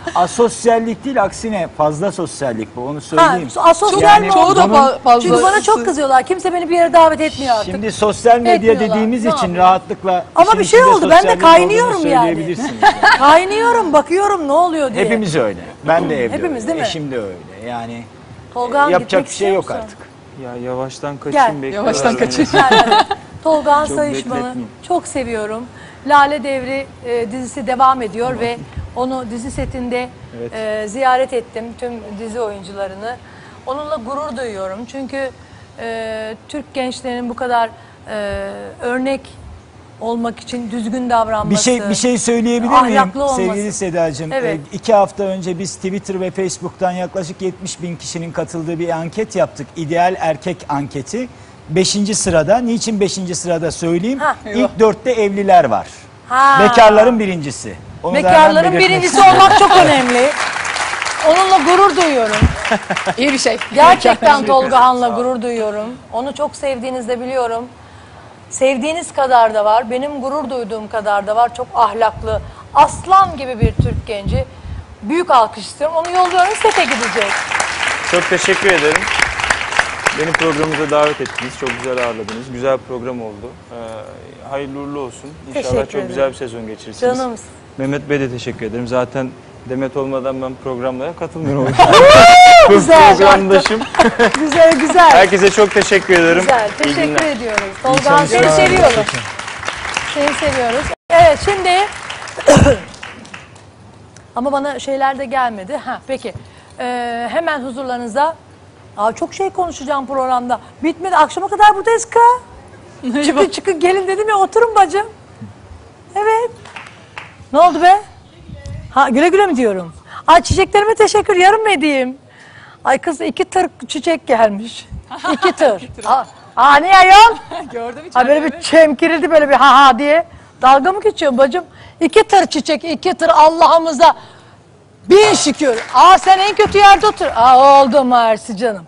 asosyallik değil, aksine fazla sosyallik bu, onu söyleyeyim.
Ha, asosyal
Yani
mi?
Çoğu da
bunun-
fa- fazla.
Çünkü bana çok kızıyorlar. Kimse beni bir yere davet etmiyor artık.
Şimdi sosyal medya
Etmiyorlar.
dediğimiz
Ne
için
yapayım?
rahatlıkla
Ama
işin
bir şey
içinde
oldu, ben de
sosyalliğin
kaynıyorum
olduğunu
yani.
söyleyebilirsiniz yani.
Kaynıyorum, bakıyorum ne oluyor diye.
Hepimiz öyle. Ben de evde
Hepimiz
öyle.
değil mi?
Eşim de öyle. Yani
Tolga'nın
yapacak
gitmek
bir şey yok
istiyor musun?
artık.
Ya yavaştan
Gel.
kaçayım bekliyorlar.
Yavaştan
beni.
kaçayım.
Gel, hadi. Tolga'nın
Çok
Sayışman'ı
bekletmeyeyim.
çok seviyorum. Lale Devri e, dizisi devam ediyor ve onu dizi setinde e, ziyaret ettim tüm dizi oyuncularını. Onunla gurur duyuyorum çünkü e, Türk gençlerinin bu kadar e, örnek olmak için düzgün davranması.
Bir şey bir şey söyleyebilir miyim
ahlaklı olması.
sevgili Sedacığım?
Evet.
Ee, iki hafta önce biz Twitter ve Facebook'tan yaklaşık yetmiş bin kişinin katıldığı bir anket yaptık. İdeal erkek anketi. Beşinci sırada. Niçin beşinci sırada söyleyeyim?
Ha.
İlk dörtte evliler var.
Ha.
Bekarların birincisi. Onu da hemen
Bekarların
belirtmek
birincisi
istiyorum.
olmak çok önemli. Onunla gurur duyuyorum.
İyi bir şey.
Gerçekten Tolga Han'la gurur duyuyorum. Onu çok sevdiğinizi de biliyorum. Sevdiğiniz kadar da var. Benim gurur duyduğum kadar da var. Çok ahlaklı, aslan gibi bir Türk genci. Büyük alkış istiyorum. Onu yolluyorum. Sete gidecek.
Çok teşekkür ederim. Beni programımıza davet ettiniz. Çok güzel ağırladınız. Güzel bir program oldu. Ee, hayırlı uğurlu olsun. İnşallah
Teşekkür
çok
ederim.
güzel bir sezon geçirirsiniz.
Canımsın.
Mehmet Bey'e de teşekkür ederim. Zaten Demet olmadan ben programlara katılmıyorum.
Güzel.
Programdaşım.
Güzel, güzel.
Herkese çok teşekkür ederim.
Güzel.
İyi
Teşekkür
günler.
ediyoruz. Tolga Han, seni
çalışmalar.
seviyoruz. Seni seviyoruz. Evet, şimdi ama bana şeyler de gelmedi. Ha, peki. Ee, hemen huzurlarınızda. Aa, çok şey konuşacağım programda. Bitmedi. Akşama kadar buradayız ka. Çıkın çıkın gelin dedim ya, oturun bacım. Evet. Ne oldu be? Ha, güle güle mi diyorum? Ay, çiçeklerime teşekkür, yarım mı edeyim? Ay kız, iki tır çiçek gelmiş. İki tır. Aa, aa ne ayol?
Gördüm hiç.
Ha, böyle bir çemkirildi böyle bir ha ha diye. Dalga mı geçiyorsun bacım? İki tır çiçek, iki tır Allah'ımıza. Bin şükür. Aa, sen en kötü yerde otur. Aa, oldu Mersi canım.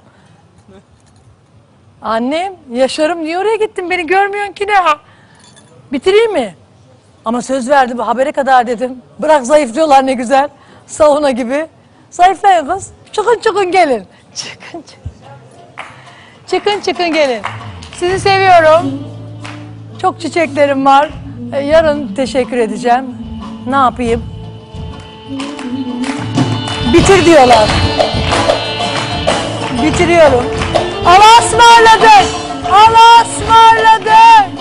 Annem, Yaşar'ım niye oraya gittin? Beni görmüyorsun ki ne? Bitireyim mi? Ama söz verdim, habere kadar dedim. Bırak, zayıflıyorlar ne güzel. Sauna gibi. Zayıflayın kız. Çıkın çıkın gelin. Çıkın çıkın. Çıkın çıkın gelin. Sizi seviyorum. Çok çiçeklerim var. Ee, yarın teşekkür edeceğim. Ne yapayım? Bitir diyorlar. Bitiriyorum. Allah'a ısmarladık. Allah'a ısmarladık.